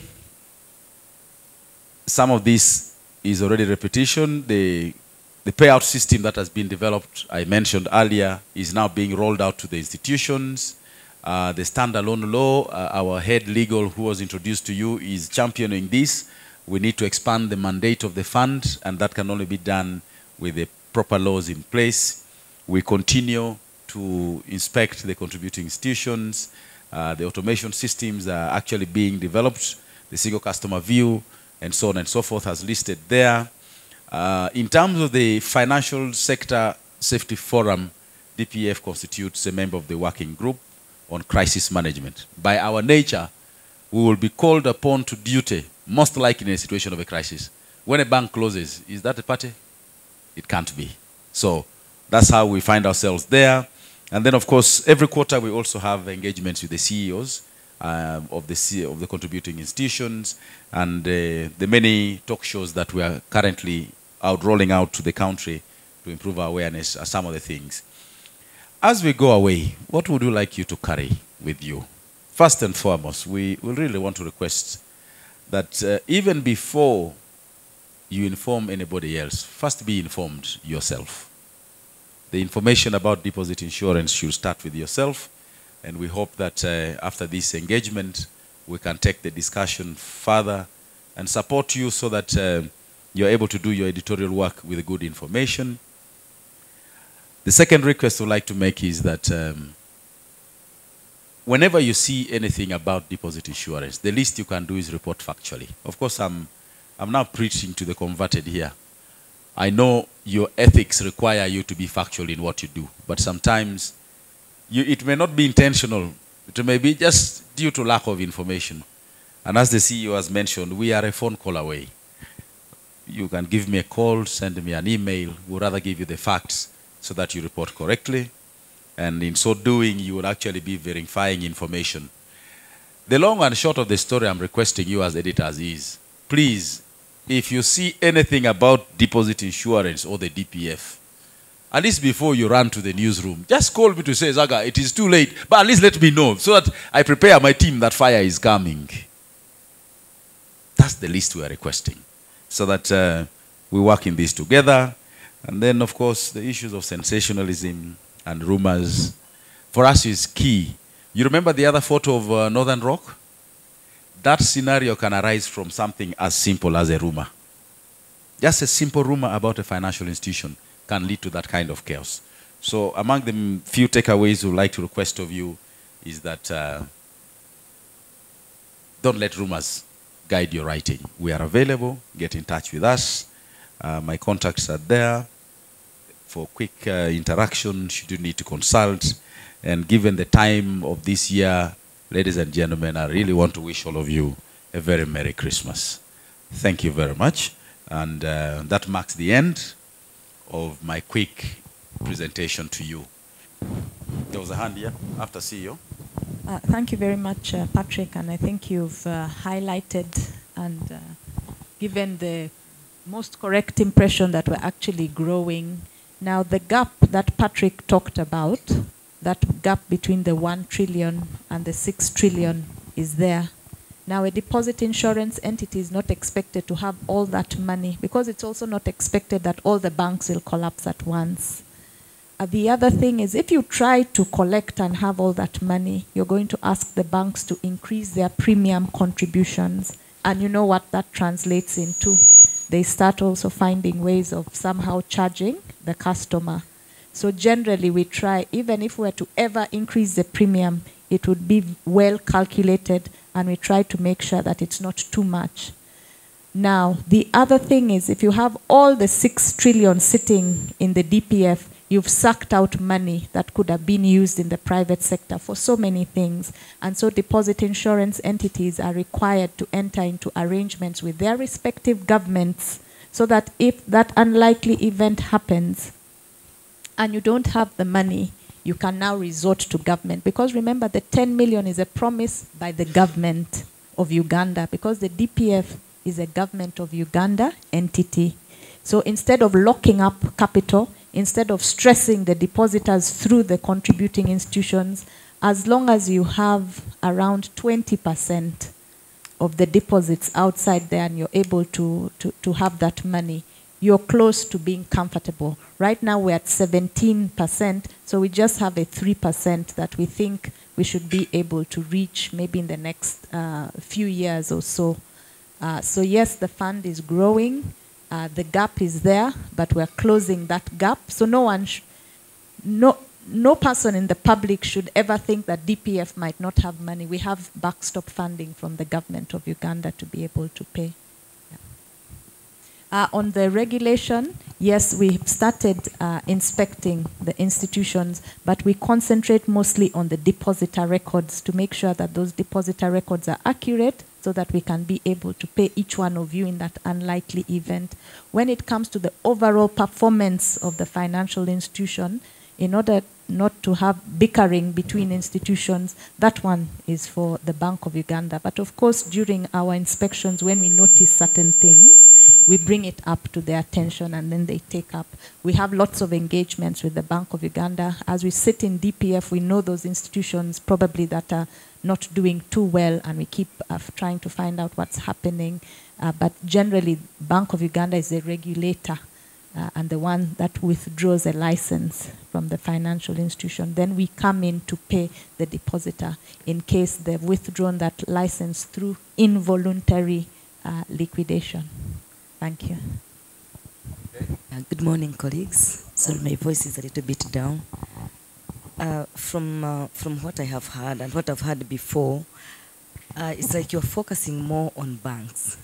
S3: Some of this is already repetition. The The payout system that has been developed, I mentioned earlier, is now being rolled out to the institutions. Uh, the standalone law, uh, our head legal who was introduced to you is championing this. We need to expand the mandate of the fund, and that can only be done with the proper laws in place. We continue to inspect the contributing institutions. Uh, the automation systems are actually being developed. The single customer view, and so on and so forth, has listed there. Uh, in terms of the Financial Sector Safety Forum, D P F constitutes a member of the working group on crisis management. By our nature, we will be called upon to duty, most likely in a situation of a crisis. When a bank closes, is that a party? It can't be. So that's how we find ourselves there. And then, of course, every quarter we also have engagements with the C E Os um, of, the C of the contributing institutions and uh, the many talk shows that we are currently out rolling out to the country to improve our awareness are some of the things. As we go away, what would you like you to carry with you? First and foremost, we, we really want to request that uh, even before you inform anybody else, first be informed yourself. The information about deposit insurance should start with yourself, and we hope that uh, after this engagement, we can take the discussion further and support you so that uh, you're able to do your editorial work with good information. The second request I'd like to make is that um, whenever you see anything about deposit insurance, the least you can do is report factually. Of course, I'm, I'm now preaching to the converted here. I know your ethics require you to be factual in what you do, but sometimes you, it may not be intentional. It may be just due to lack of information. And as the C E O has mentioned, we are a phone call away. You can give me a call, send me an email. We'd rather give you the facts so that you report correctly. And in so doing, you will actually be verifying information. The long and short of the story I'm requesting you as editors is, please, if you see anything about deposit insurance or the D P F, at least before you run to the newsroom, just call me to say, Zaga, it is too late, but at least let me know so that I prepare my team that fire is coming. That's the least we are requesting, so that uh, we work in this together. And then, of course, the issues of sensationalism and rumors, for us is key. You remember the other photo of uh, Northern Rock? That scenario can arise from something as simple as a rumor. Just a simple rumor about a financial institution can lead to that kind of chaos. So among the few takeaways we'd like to request of you is that uh, don't let rumors guide your writing. We are available. Get in touch with us. Uh, my contacts are there for quick uh, interaction should you need to consult. And given the time of this year, ladies and gentlemen, I really want to wish all of you a very Merry Christmas. Thank you very much. And uh, that marks the end of my quick presentation to you. There was a hand here after C E O.
S1: Uh, thank you very much, uh, Patrick. And I think you've uh, highlighted and uh, given the most correct impression that we're actually growing. Now, the gap that Patrick talked about, that gap between the one trillion and the six trillion is there. Now, a deposit insurance entity is not expected to have all that money because it's also not expected that all the banks will collapse at once. Uh, the other thing is if you try to collect and have all that money, you're going to ask the banks to increase their premium contributions. And you know what that translates into. They start also finding ways of somehow charging the customer. So generally we try, even if we were to ever increase the premium, it would be well calculated and we try to make sure that it's not too much. Now, the other thing is if you have all the six trillion sitting in the D P F, you've sucked out money that could have been used in the private sector for so many things. And so deposit insurance entities are required to enter into arrangements with their respective governments so that if that unlikely event happens and you don't have the money, you can now resort to government. Because remember, the ten million is a promise by the government of Uganda because the D P F is a government of Uganda entity. So instead of locking up capital, instead of stressing the depositors through the contributing institutions, as long as you have around twenty percent of the deposits outside there and you're able to, to, to have that money, you're close to being comfortable. Right now we're at seventeen percent, so we just have a three percent that we think we should be able to reach maybe in the next uh, few years or so. Uh, so yes, the fund is growing. Uh, the gap is there, but we're closing that gap. So no one, sh no, no person in the public should ever think that D P F might not have money. We have backstop funding from the government of Uganda to be able to pay. Yeah. Uh, on the regulation, yes, we started uh, inspecting the institutions, but we concentrate mostly on the depositor records to make sure that those depositor records are accurate so that we can be able to pay each one of you in that unlikely event. When it comes to the overall performance of the financial institution, in order not to have bickering between institutions, that one is for the Bank of Uganda. But of course, during our inspections, when we notice certain things, we bring it up to their attention and then they take up. We have lots of engagements with the Bank of Uganda. As we sit in D P F, we know those institutions probably that are not doing too well, and we keep uh, trying to find out what's happening. Uh, but generally, Bank of Uganda is the regulator uh, and the one that withdraws a license from the financial institution. Then we come in to pay the depositor in case they've withdrawn that license through involuntary uh, liquidation. Thank you.
S4: Uh, good morning, colleagues. Sorry, my voice is a little bit down. Uh, from, uh, from what I have heard and what I've heard before, uh, it's like you're focusing more on banks.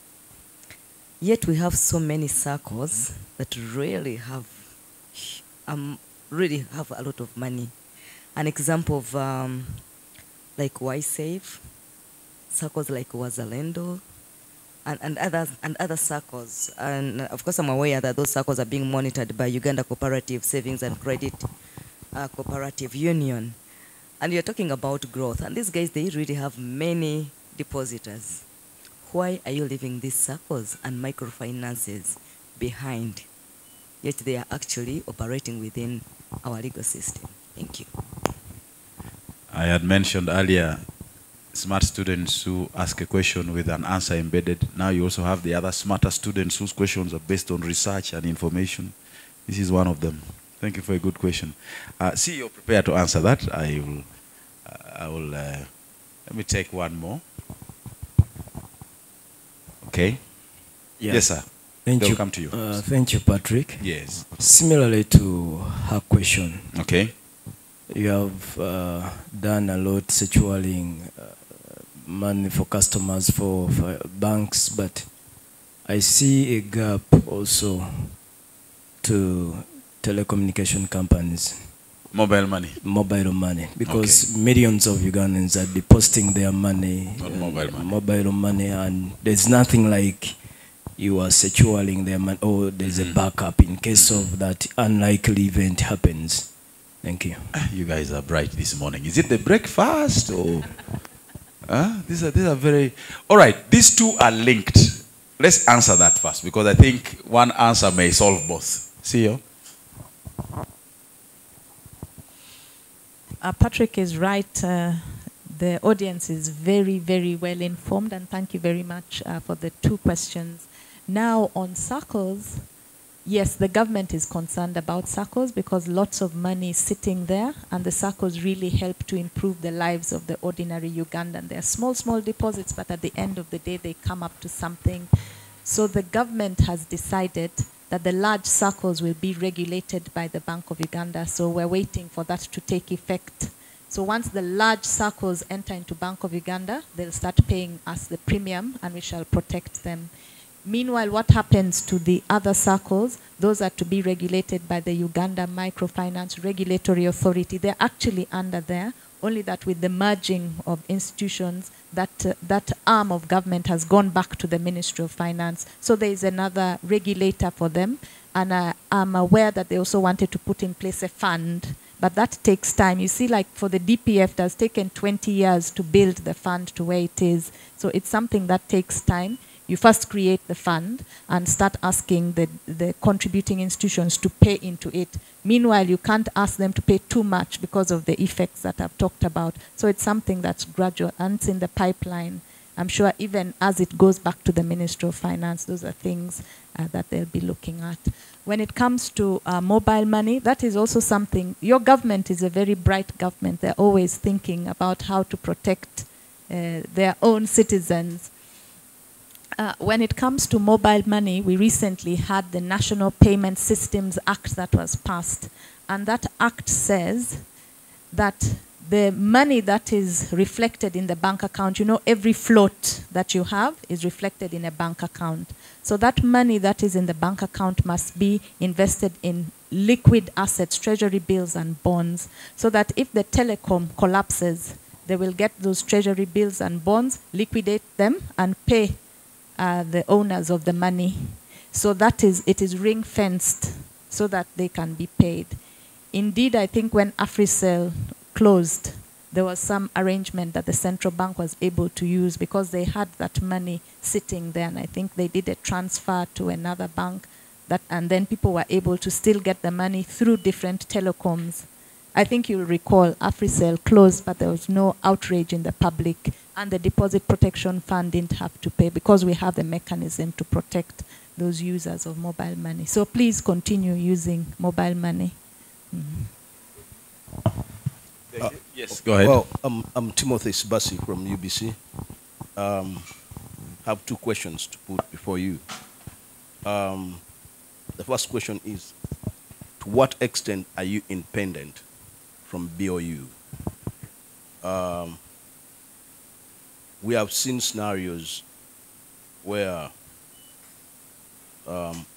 S4: Yet we have so many circles that really have, um, really have a lot of money. An example of um, like YSave, circles like Wazalendo, and, and, others, and other circles. And of course I'm aware that those circles are being monitored by Uganda Cooperative Savings and Credit uh, Cooperative Union. And you're talking about growth. And these guys, they really have many depositors. Why are you leaving these circles and microfinances behind? Yet they are actually operating within our legal system. Thank you.
S3: I had mentioned earlier smart students who ask a question with an answer embedded. Now you also have the other smarter students whose questions are based on research and information. This is one of them. Thank you for a good question. Uh, see, you're prepared to answer that. I will, uh, I will, uh, let me take one more. Okay.
S5: Yeah.
S3: Yes, sir.
S5: Thank
S3: They'll
S5: you.
S3: come to you.
S5: Uh, thank you, Patrick.
S3: Yes.
S5: Similarly to her question,
S3: Okay.
S5: you have uh, done a lot securing uh, money for customers for, for banks, but I see a gap also to telecommunication companies.
S3: Mobile money.
S5: Mobile money, because
S3: Okay.
S5: millions of Ugandans are depositing their money
S3: On
S5: uh,
S3: mobile money.
S5: mobile money, and there's nothing like you are securing their money, or there's
S3: Mm-hmm.
S5: a backup in case of that unlikely event happens. Thank you.
S3: You guys are bright this morning. Is it the breakfast or? Huh? These are these are very. All right. These two are linked. Let's answer that first, because I think one answer may solve both. See you.
S1: Uh, Patrick is right. Uh, the audience is very, very well informed, and thank you very much uh, for the two questions. Now, on circles, yes, the government is concerned about circles because lots of money is sitting there, and the circles really help to improve the lives of the ordinary Ugandan. They're small, small deposits, but at the end of the day, they come up to something. So the government has decided that the large circles will be regulated by the Bank of Uganda. So we're waiting for that to take effect. So once the large circles enter into Bank of Uganda, they'll start paying us the premium and we shall protect them. Meanwhile, what happens to the other circles? Those are to be regulated by the Uganda Microfinance Regulatory Authority. They're actually under there, only that with the merging of institutions, that, uh, that arm of government has gone back to the Ministry of Finance. So there is another regulator for them. And uh, I'm aware that they also wanted to put in place a fund, but that takes time. You see, like for the D P F, it has taken twenty years to build the fund to where it is. So it's something that takes time. You first create the fund and start asking the, the contributing institutions to pay into it. Meanwhile, you can't ask them to pay too much because of the effects that I've talked about. So it's something that's gradual and it's in the pipeline. I'm sure even as it goes back to the Ministry of Finance, those are things uh, that they'll be looking at. When it comes to uh, mobile money, that is also something. Your government is a very bright government. They're always thinking about how to protect uh, their own citizens. Uh, when it comes to mobile money, we recently had the National Payment Systems Act that was passed. And that act says that the money that is reflected in the bank account, you know, every float that you have is reflected in a bank account. So that money that is in the bank account must be invested in liquid assets, treasury bills and bonds, so that if the telecom collapses, they will get those treasury bills and bonds, liquidate them, and pay uh, the owners of the money. So that is, it is ring-fenced so that they can be paid. Indeed, I think when Africell closed, there was some arrangement that the central bank was able to use because they had that money sitting there, and I think they did a transfer to another bank, that, and then people were able to still get the money through different telecoms. I think you'll recall Africell closed, but there was no outrage in the public, and the Deposit Protection Fund didn't have to pay because we have the mechanism to protect those users of mobile money. So please continue using mobile money. Mm-hmm.
S3: Uh, yes, go ahead.
S6: Well, um, I'm Timothy Sibasi from U B C. Um, I have two questions to put before you. Um, the first question is, to what extent are you independent from B O U? Um, we have seen scenarios where um,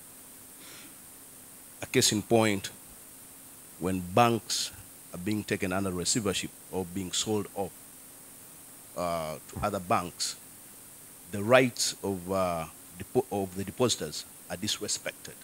S6: a case in point, when banks are being taken under receivership or being sold off uh, to other banks, the rights of, uh, depo of the depositors are disrespected.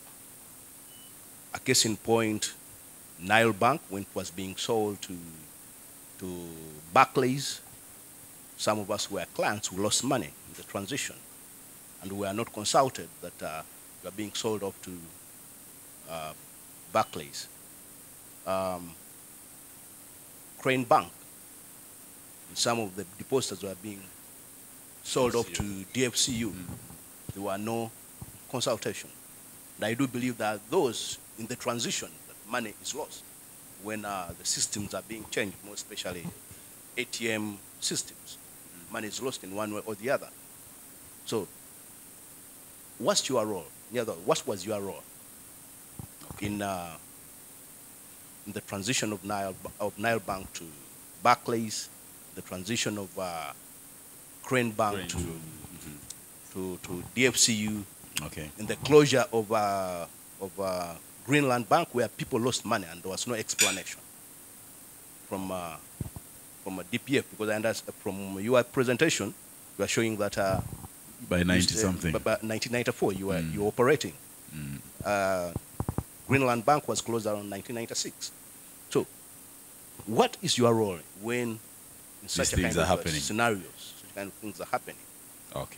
S6: A case in point, Nile Bank, when it was being sold to, to Barclays, some of us were clients who lost money in the transition, and we were not consulted that uh, we are being sold off to uh, Barclays. Um, Crane Bank, and some of the depositors were being sold off to D F C U. Mm. There were no consultation. And I do believe that those in the transition, that money is lost when uh, the systems are being changed, more especially A T M systems. Mm. Money is lost in one way or the other. So, what's your role? In other words, what was your role okay. in uh, in the transition of Nile, of Nile Bank to Barclays, the transition of uh, Crane Bank Crane. To, mm-hmm. to, to D F C U,
S3: okay. in
S6: the closure of, uh, of uh, Greenland Bank, where people lost money and there was no explanation from, uh, from a D P F, because I understand from your presentation, you are showing that uh,
S3: by ninety something,
S6: uh, by nineteen ninety-four, you were, mm. you were operating. Mm. Uh, Greenland Bank was closed around nineteen ninety-six. So, what is your role when in such a kind of happening. scenarios, such kind of things are happening?
S3: Okay.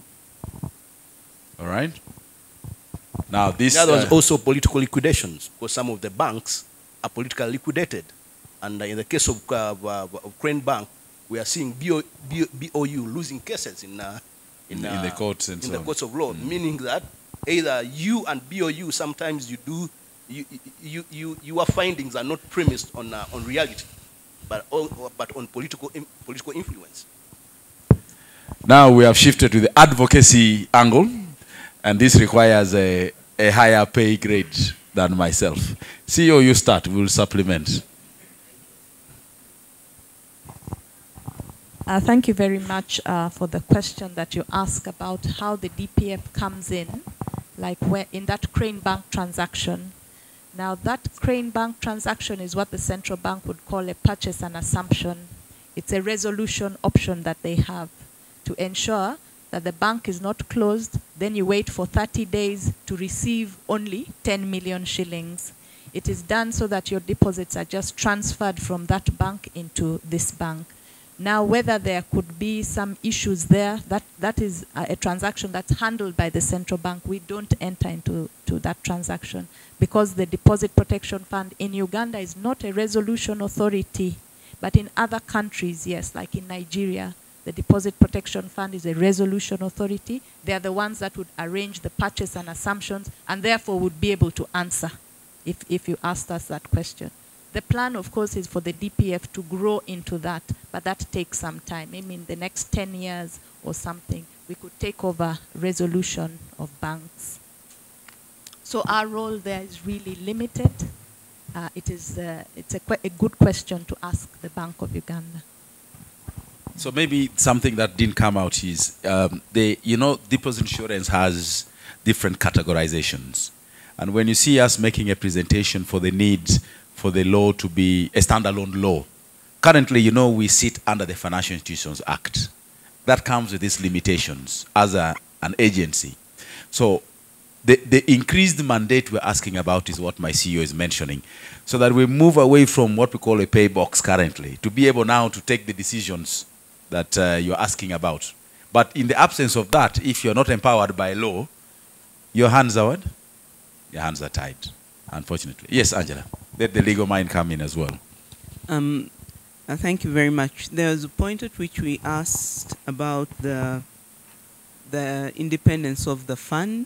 S3: All right. Now this.
S6: There was
S3: uh,
S6: also political liquidations, because some of the banks are politically liquidated, and uh, in the case of, uh, of, uh, of Crane Bank, we are seeing B O U losing cases in uh, in,
S3: in,
S6: uh,
S3: in the courts and
S6: in
S3: so
S6: the courts of law,
S3: mm.
S6: meaning that either you and B O U, sometimes you do, you, you, you, your findings are not premised on, uh, on reality, but, all, but on political, political influence.
S3: Now we have shifted to the advocacy angle, and this requires a, a higher pay grade than myself. C E O, you start, we'll supplement.
S1: Uh, thank you very much uh, for the question that you ask about how the D P F comes in, like where in that Crane Bank transaction. Now that Crane Bank transaction is what the central bank would call a purchase and assumption. It's a resolution option that they have to ensure that the bank is not closed. Then you wait for thirty days to receive only ten million shillings. It is done so that your deposits are just transferred from that bank into this bank. Now, whether there could be some issues there, that, that is a, a transaction that's handled by the central bank. We don't enter into to that transaction because the Deposit Protection Fund in Uganda is not a resolution authority. But in other countries, yes, like in Nigeria, the Deposit Protection Fund is a resolution authority. They are the ones that would arrange the purchase and assumptions and therefore would be able to answer if, if you asked us that question. The plan, of course, is for the D P F to grow into that, but that takes some time. Maybe in the next ten years or something, we could take over resolution of banks. So our role there is really limited. uh, it is uh, it's a, que a good question to ask the Bank of Uganda.
S3: So maybe something that didn't come out is, um, they, you know, deposit insurance has different categorizations. And when you see us making a presentation for the need for the law to be a standalone law, currently, you know, we sit under the Financial Institutions Act. That comes with its limitations as a, an agency. So the, the increased mandate we're asking about is what my C E O is mentioning, so that we move away from what we call a pay box currently, to be able now to take the decisions that uh, you're asking about. But in the absence of that, if you're not empowered by law, your hands are what? Your hands are tied, unfortunately. Yes, Angela, let the legal mind come in as well.
S7: Um, uh, thank you very much. There was a point at which we asked about the, the independence of the fund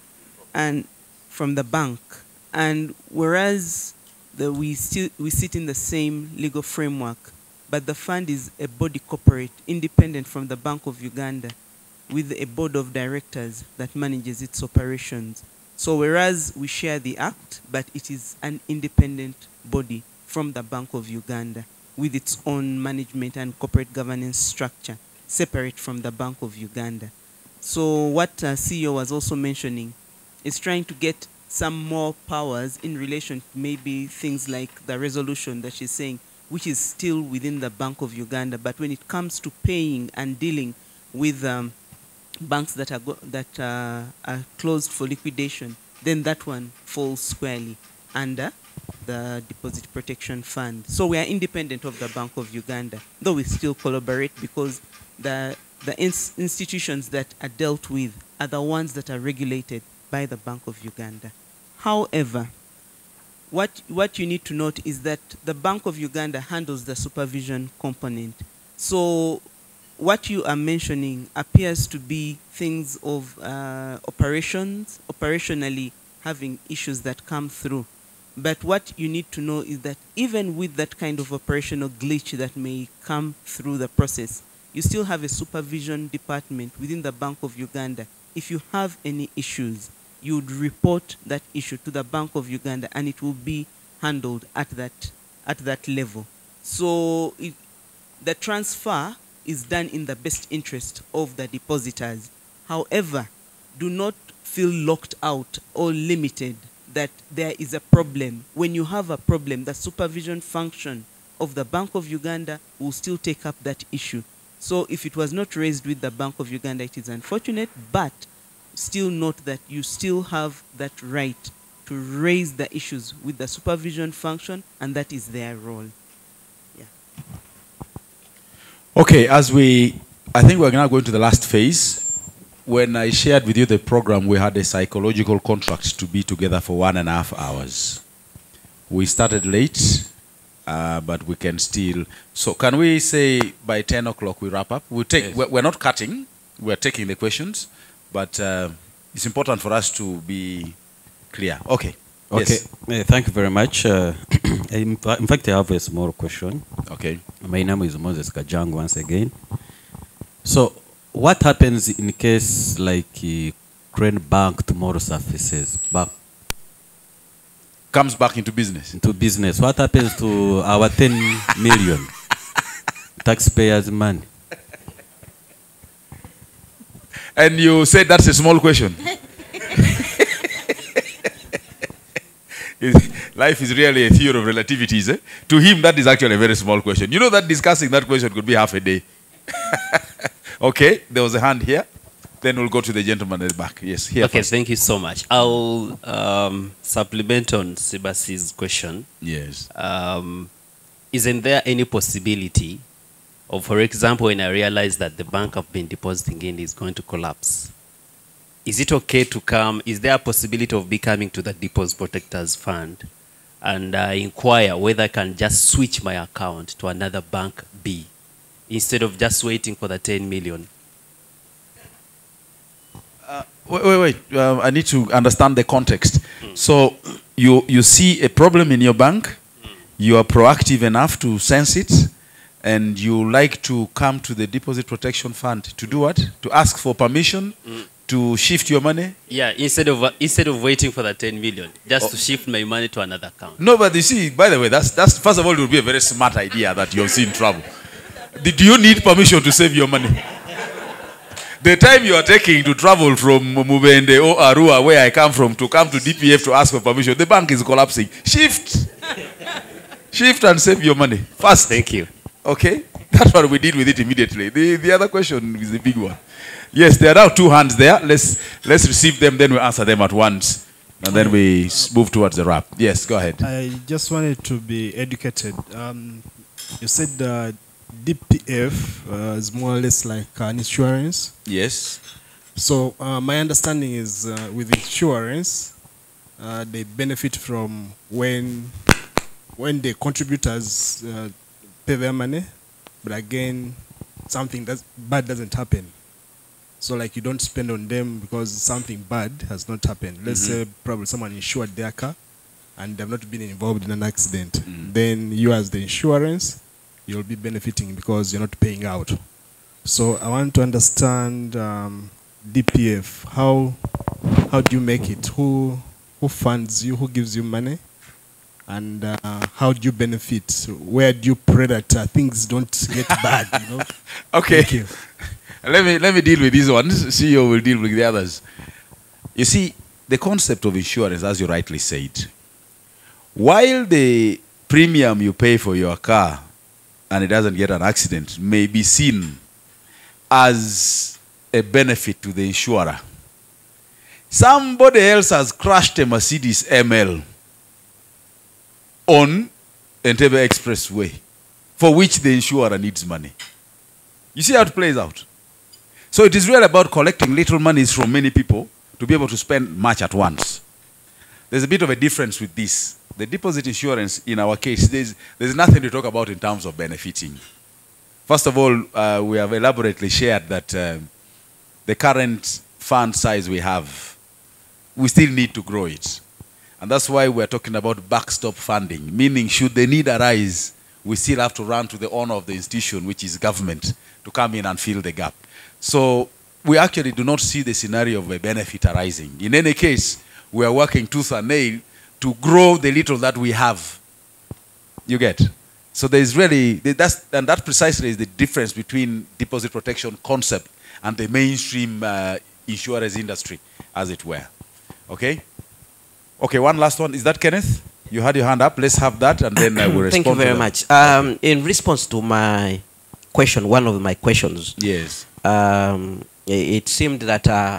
S7: and from the bank. And whereas the, we, still, we sit in the same legal framework, but the fund is a body corporate, independent from the Bank of Uganda, with a board of directors that manages its operations. So whereas we share the act, but it is an independent body from the Bank of Uganda, with its own management and corporate governance structure, separate from the Bank of Uganda. So what uh, C E O was also mentioning is trying to get some more powers in relation to maybe things like the resolution that she's saying, which is still within the Bank of Uganda, but when it comes to paying and dealing with um, banks that are go that uh, are closed for liquidation, then that one falls squarely under the Deposit Protection Fund. So we are independent of the Bank of Uganda, though we still collaborate because the the ins institutions that are dealt with are the ones that are regulated by the Bank of Uganda. However, What, what you need to note is that the Bank of Uganda handles the supervision component. So what you are mentioning appears to be things of uh, operations, operationally having issues that come through. But what you need to know is that even with that kind of operational glitch that may come through the process, you still have a supervision department within the Bank of Uganda. If you have any issues, you would report that issue to the Bank of Uganda and it will be handled at that, at that level. So it, the transfer is done in the best interest of the depositors. However, do not feel locked out or limited that there is a problem. When you have a problem, the supervision function of the Bank of Uganda will still take up that issue. So if it was not raised with the Bank of Uganda, it is unfortunate, but still note that you still have that right to raise the issues with the supervision function, and that is their role. Yeah.
S3: Okay, as we, I think we're now going to the last phase. When I shared with you the program, we had a psychological contract to be together for one and a half hours. We started late, uh, but we can still, so can we say by ten o'clock we wrap up? We'll take, yes. we're, we're not cutting, we're taking the questions. But uh, it's important for us to be clear. Okay.
S8: Okay.
S3: Yes.
S8: Uh, thank you very much. Uh, in, in fact, I have a small question.
S3: Okay.
S8: My name is Moses Kajang once again. So, what happens in case like uh, Crane Bank tomorrow surfaces back?
S3: Comes back into business.
S8: Into business. What happens to our ten million taxpayers' money?
S3: And you said that's a small question. Life is really a theory of relativities. Eh? To him, that is actually a very small question. You know that discussing that question could be half a day. Okay, there was a hand here. Then we'll go to the gentleman at the back. Yes, here
S9: Okay,
S3: first.
S9: thank you so much. I'll um, supplement on Sebasi's question.
S3: Yes.
S9: Um, isn't there any possibility or, for example, when I realize that the bank I've been depositing in is going to collapse, is it okay to come? Is there a possibility of me coming to the Deposit Protectors Fund and uh, inquire whether I can just switch my account to another bank B instead of just waiting for the ten million?
S3: Uh, wait, wait, wait. Uh, I need to understand the context.
S9: Mm.
S3: So you, you see a problem in your bank, mm. you are proactive enough to sense it, and you like to come to the Deposit Protection Fund to do what? To ask for permission mm. to shift your money?
S9: Yeah, instead of uh, instead of waiting for the ten million, just to shift my money to another account.
S3: No, but you see, by the way, that's that's first of all, it would be a very smart idea that you're in trouble. Do you need permission to save your money? The time you are taking to travel from Mubende or Arua, where I come from, to come to D P F to ask for permission, the bank is collapsing. Shift. Shift and save your money. Fast.
S9: Thank you.
S3: Okay? That's what we did with it immediately. The, the other question is the big one. Yes, there are now two hands there. Let's, let's receive them, then we answer them at once. And then we s- move towards the wrap. Yes, go ahead.
S10: I just wanted to be educated. Um, you said uh, D P F uh, is more or less like an insurance.
S3: Yes.
S10: So uh, my understanding is uh, with insurance, uh, they benefit from when when the contributors uh, pay their money, but again, something that's bad doesn't happen. So like you don't spend on them because something bad has not happened. Let's
S3: Mhm.
S10: say probably someone insured their car and they've not been involved in an accident.
S3: Mm.
S10: Then you as the insurance, you'll be benefiting because you're not paying out. So I want to understand um, D P F. How how do you make it? Who who funds you? Who gives you money? And uh, how do you benefit? Where do you pray that uh, things don't get bad? You know?
S3: Okay.
S10: Thank you.
S3: Let me let me deal with these ones. C E O will deal with the others. You see, the concept of insurance, as you rightly said, while the premium you pay for your car and it doesn't get an accident may be seen as a benefit to the insurer, somebody else has crashed a Mercedes M L on Entebbe Expressway, for which the insurer needs money. You see how it plays out? So it is really about collecting little monies from many people to be able to spend much at once. There's a bit of a difference with this. The deposit insurance, in our case, there's, there's nothing to talk about in terms of benefiting. First of all, uh, we have elaborately shared that uh, the current fund size we have, we still need to grow it. And that's why we're talking about backstop funding, meaning should the need arise, we still have to run to the owner of the institution, which is government, to come in and fill the gap. So we actually do not see the scenario of a benefit arising. In any case, we are working tooth and nail to grow the little that we have. You get? So there is really, that's, and that precisely is the difference between deposit protection concept and the mainstream uh, insurance industry, as it were. Okay? Okay, one last one. Is that Kenneth? You had your hand up. Let's have that, and then I will respond.
S11: Thank you very
S3: to
S11: much. Um, in response to my question, one of my questions,
S3: yes,
S11: um, it seemed that uh,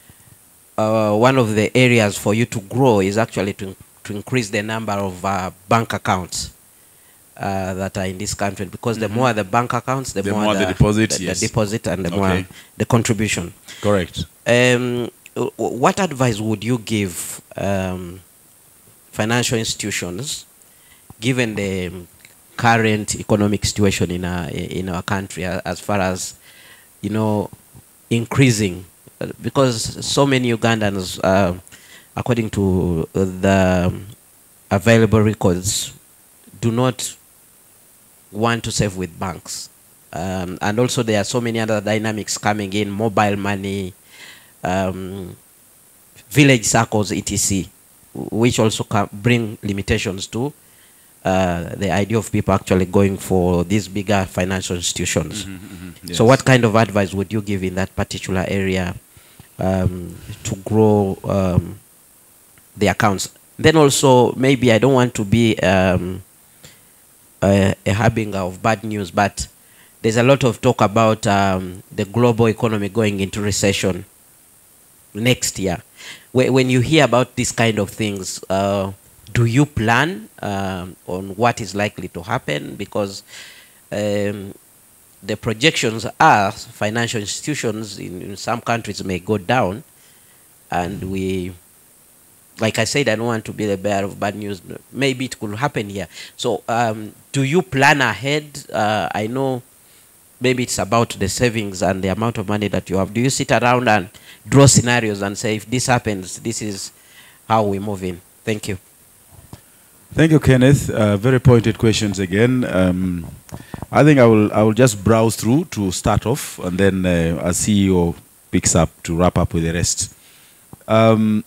S11: uh, one of the areas for you to grow is actually to, to increase the number of uh, bank accounts uh, that are in this country, because the
S3: Mhm.
S11: more the bank accounts, the,
S3: The
S11: more,
S3: more the deposit,
S11: the,
S3: yes.
S11: the deposit, and the
S3: Okay.
S11: more the contribution.
S3: Correct.
S11: Um, w- what advice would you give um, financial institutions, given the current economic situation in our in our country, a- as far as, you know, increasing, uh, because so many Ugandans, uh, according to uh, the available records, do not want to save with banks, um, and also there are so many other dynamics coming in: mobile money, um, village circles, et cetera, which also can bring limitations to uh, the idea of people actually going for these bigger financial institutions.
S3: Mhm, mhm,
S11: So
S3: yes.
S11: what kind of advice would you give in that particular area um, to grow um, the accounts? Then also, maybe I don't want to be um, a, a harbinger of bad news, but there's a lot of talk about um, the global economy going into recession next year. Wh- When you hear about these kind of things, uh, do you plan um, on what is likely to happen? Because um, the projections are financial institutions in, in some countries may go down, and we, like I said, I don't want to be the bearer of bad news. Maybe it could happen here. So um, do you plan ahead? Uh, I know maybe it's about the savings and the amount of money that you have. Do you sit around and draw scenarios and say, if this happens, this is how we move in? Thank you.
S3: Thank you, Kenneth. Uh, very pointed questions again. Um, I think I will I will just browse through to start off, and then uh, as C E O picks up to wrap up with the rest. Um,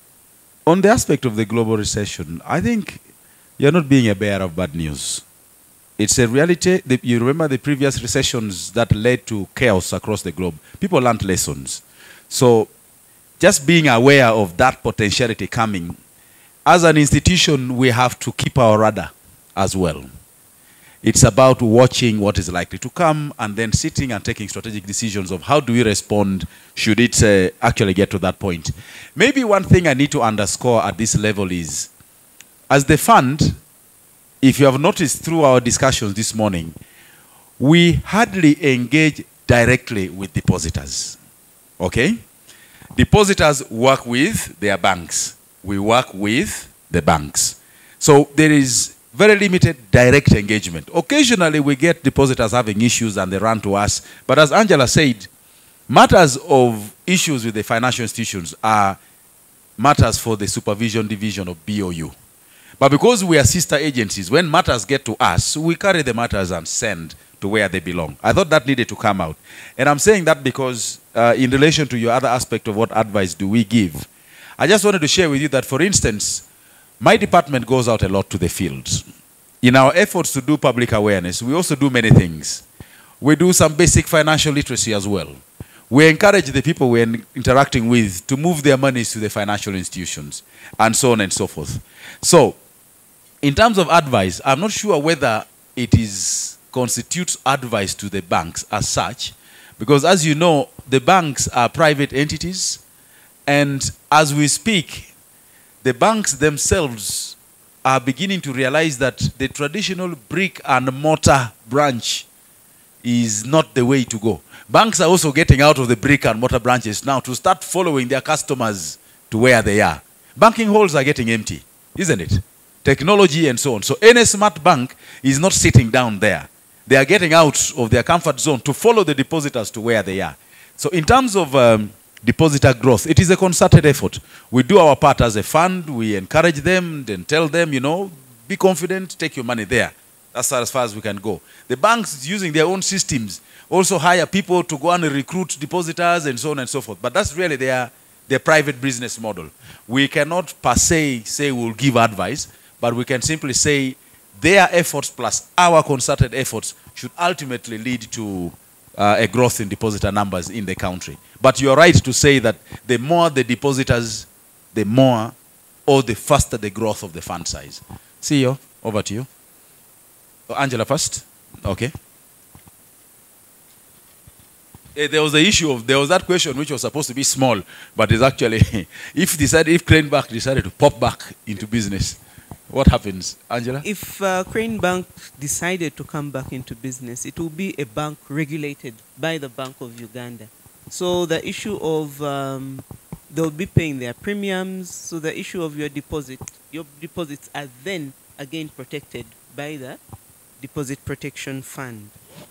S3: on the aspect of the global recession, I think you're not being a bearer of bad news. It's a reality. The, you remember the previous recessions that led to chaos across the globe. People learned lessons. So just being aware of that potentiality coming, as an institution, we have to keep our radar as well. It's about watching what is likely to come and then sitting and taking strategic decisions of how do we respond should it uh, actually get to that point. Maybe one thing I need to underscore at this level is, as the fund, if you have noticed through our discussions this morning, we hardly engage directly with depositors, okay? Depositors work with their banks. We work with the banks. So there is very limited direct engagement. Occasionally we get depositors having issues and they run to us. But as Angela said, matters of issues with the financial institutions are matters for the supervision division of B O U. But because we are sister agencies, when matters get to us, we carry the matters and send to where they belong. I thought that needed to come out. And I'm saying that because uh, in relation to your other aspect of what advice do we give, I just wanted to share with you that, for instance, my department goes out a lot to the field. In our efforts to do public awareness, we also do many things. We do some basic financial literacy as well. We encourage the people we're interacting with to move their monies to the financial institutions, and so on and so forth. So, in terms of advice, I'm not sure whether it is constitutes advice to the banks as such, because as you know, the banks are private entities, and as we speak, the banks themselves are beginning to realize that the traditional brick and mortar branch is not the way to go. Banks are also getting out of the brick and mortar branches now to start following their customers to where they are. Banking halls are getting empty, isn't it? Technology and so on. So any smart bank is not sitting down there. They are getting out of their comfort zone to follow the depositors to where they are. So in terms of um, depositor growth, it is a concerted effort. We do our part as a fund. We encourage them, then tell them, you know, be confident, take your money there. That's as far as we can go. The banks, using their own systems, also hire people to go and recruit depositors and so on and so forth. But that's really their, their private business model. We cannot per se say we'll give advice, but we can simply say their efforts plus our concerted efforts should ultimately lead to uh, a growth in depositor numbers in the country. But you're right to say that the more the depositors, the more or the faster the growth of the fund size. C E O, over to you. Oh, Angela first. Okay. Uh, there was the issue of, there was that question which was supposed to be small, but is actually, if decided, if Crane Bank decided to pop back into business, what happens, Angela?
S7: If uh, Crane Bank decided to come back into business, it will be a bank regulated by the Bank of Uganda. So the issue of, um, they'll be paying their premiums, so the issue of your deposit, your deposits are then again protected by the Deposit Protection Fund.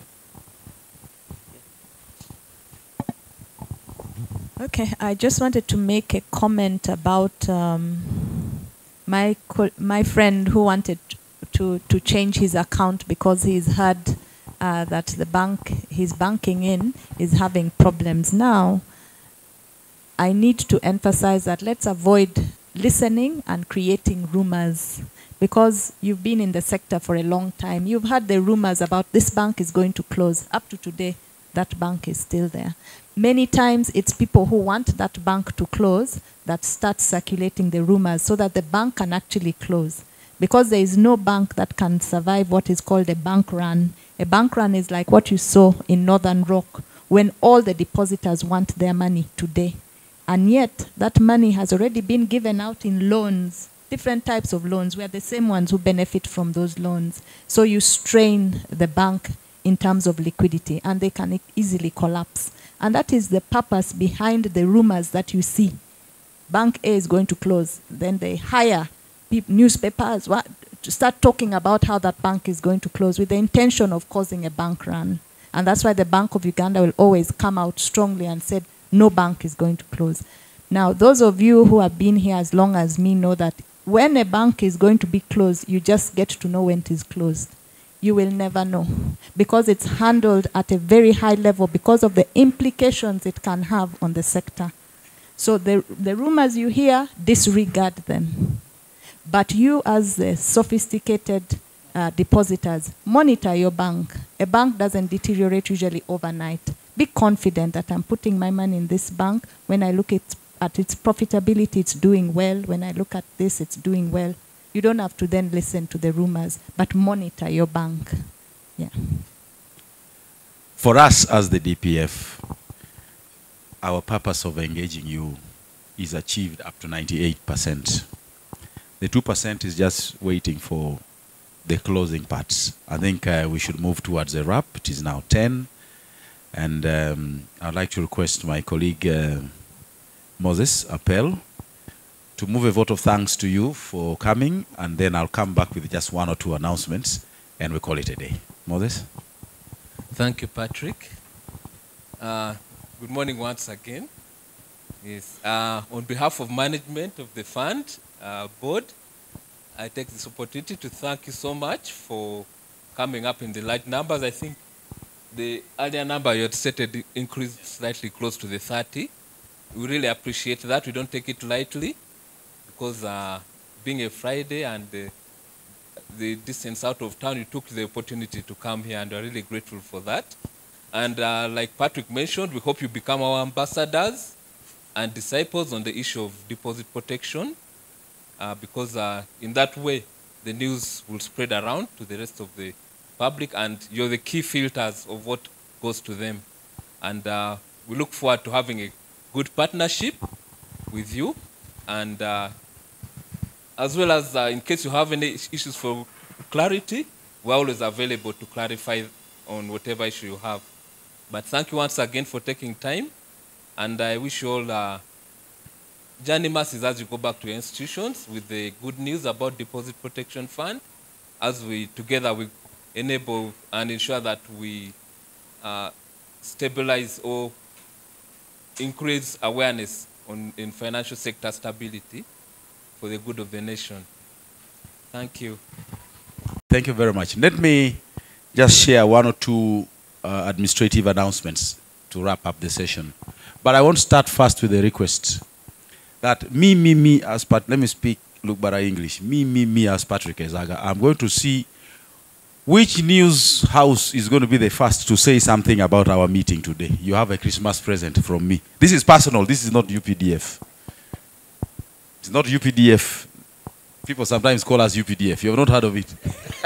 S1: Okay, I just wanted to make a comment about um, my co my friend who wanted to to change his account because he's heard uh, that the bank he's banking in is having problems now. I need to emphasize that let's avoid listening and creating rumors, because you've been in the sector for a long time. You've heard the rumors about this bank is going to close. Up to today, that bank is still there. Many times it's people who want that bank to close that start circulating the rumors so that the bank can actually close. Because there is no bank that can survive what is called a bank run. A bank run is like what you saw in Northern Rock, when all the depositors want their money today. And yet that money has already been given out in loans, different types of loans. We are the same ones who benefit from those loans. So you strain the bank in terms of liquidity, and they can easily collapse. And that is the purpose behind the rumors that you see. Bank A is going to close. Then they hire newspapers what, to start talking about how that bank is going to close with the intention of causing a bank run. And that's why the Bank of Uganda will always come out strongly and say, no bank is going to close. Now, those of you who have been here as long as me know that when a bank is going to be closed, you just get to know when it is closed. you will never know, because it's handled at a very high level because of the implications it can have on the sector. So the, the rumors you hear, disregard them. But you, as the sophisticated uh, depositors, monitor your bank. A bank doesn't deteriorate usually overnight. Be confident that I'm putting my money in this bank. When I look at, at its profitability, it's doing well. When I look at this, it's doing well. You don't have to then listen to the rumors, but monitor your bank. Yeah.
S3: For us as the D P F, our purpose of engaging you is achieved up to ninety-eight percent. The two percent is just waiting for the closing parts. I think uh, we should move towards a wrap. It is now ten. And um, I'd like to request my colleague uh, Moses Appel to move a vote of thanks to you for coming, and then I'll come back with just one or two announcements, and we call it a day. Moses?
S2: Thank you, Patrick. Uh, good morning once again. Yes. Uh, on behalf of management of the fund uh, board, I take this opportunity to thank you so much for coming up in the large numbers. I think the earlier number you had stated increased slightly close to the thirty. We really appreciate that. We don't take it lightly, because uh, being a Friday and uh, the distance out of town, you took the opportunity to come here, and we're really grateful for that. And uh, like Patrick mentioned, we hope you become our ambassadors and disciples on the issue of deposit protection, uh, because uh, in that way, the news will spread around to the rest of the public, and you're the key filters of what goes to them. And uh, we look forward to having a good partnership with you, and uh, as well as uh, in case you have any issues for clarity, we're always available to clarify on whatever issue you have. But thank you once again for taking time, and I wish you all uh, journey masses as you go back to your institutions with the good news about Deposit Protection Fund, as we together we enable and ensure that we uh, stabilize or increase awareness on, in financial sector stability for the good of the nation. Thank you.
S3: Thank you very much. Let me just share one or two uh, administrative announcements to wrap up the session. But I want to start first with a request that me, me, me as Pat, let me speak Lugbarra English. Me, me, me as Patrick Ezaga. I'm going to see which news house is going to be the first to say something about our meeting today. You have a Christmas present from me. This is personal. This is not U P D F. It's not U P D F. People sometimes call us U P D F. You have not heard of it.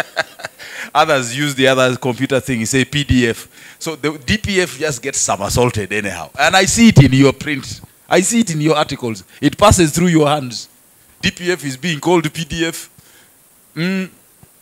S3: Others use the other computer thing and say P D F. So the D P F just gets somersaulted anyhow. And I see it in your print. I see it in your articles. It passes through your hands. D P F is being called P D F. Mm.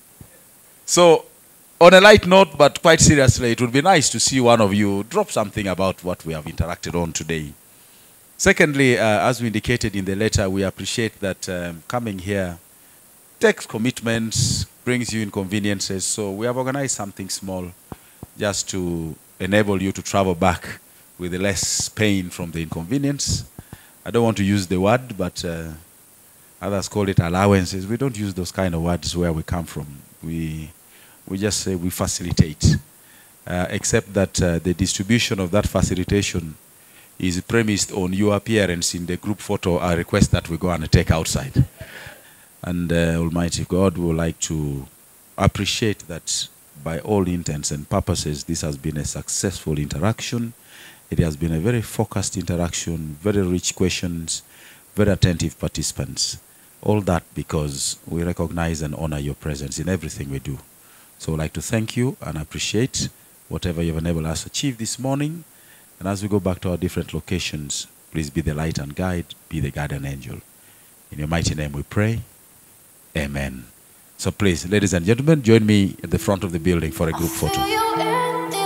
S3: So, on a light note, but quite seriously, it would be nice to see one of you drop something about what we have interacted on today. Secondly, uh, as we indicated in the letter, we appreciate that um, coming here takes commitments, brings you inconveniences. So we have organized something small just to enable you to travel back with less pain from the inconvenience. I don't want to use the word, but uh, others call it allowances. We don't use those kind of words where we come from. We, we just say we facilitate, uh, except that uh, the distribution of that facilitation is premised on your appearance in the group photo, a request that we go and take outside. And uh, Almighty God would like to appreciate that by all intents and purposes, this has been a successful interaction. It has been a very focused interaction, very rich questions, very attentive participants. All that because we recognize and honor your presence in everything we do. So I'd like to thank you and appreciate whatever you've enabled us to achieve this morning. And as we go back to our different locations, please be the light and guide, be the guardian angel. In your mighty name we pray. Amen. So please, ladies and gentlemen, join me at the front of the building for a group photo.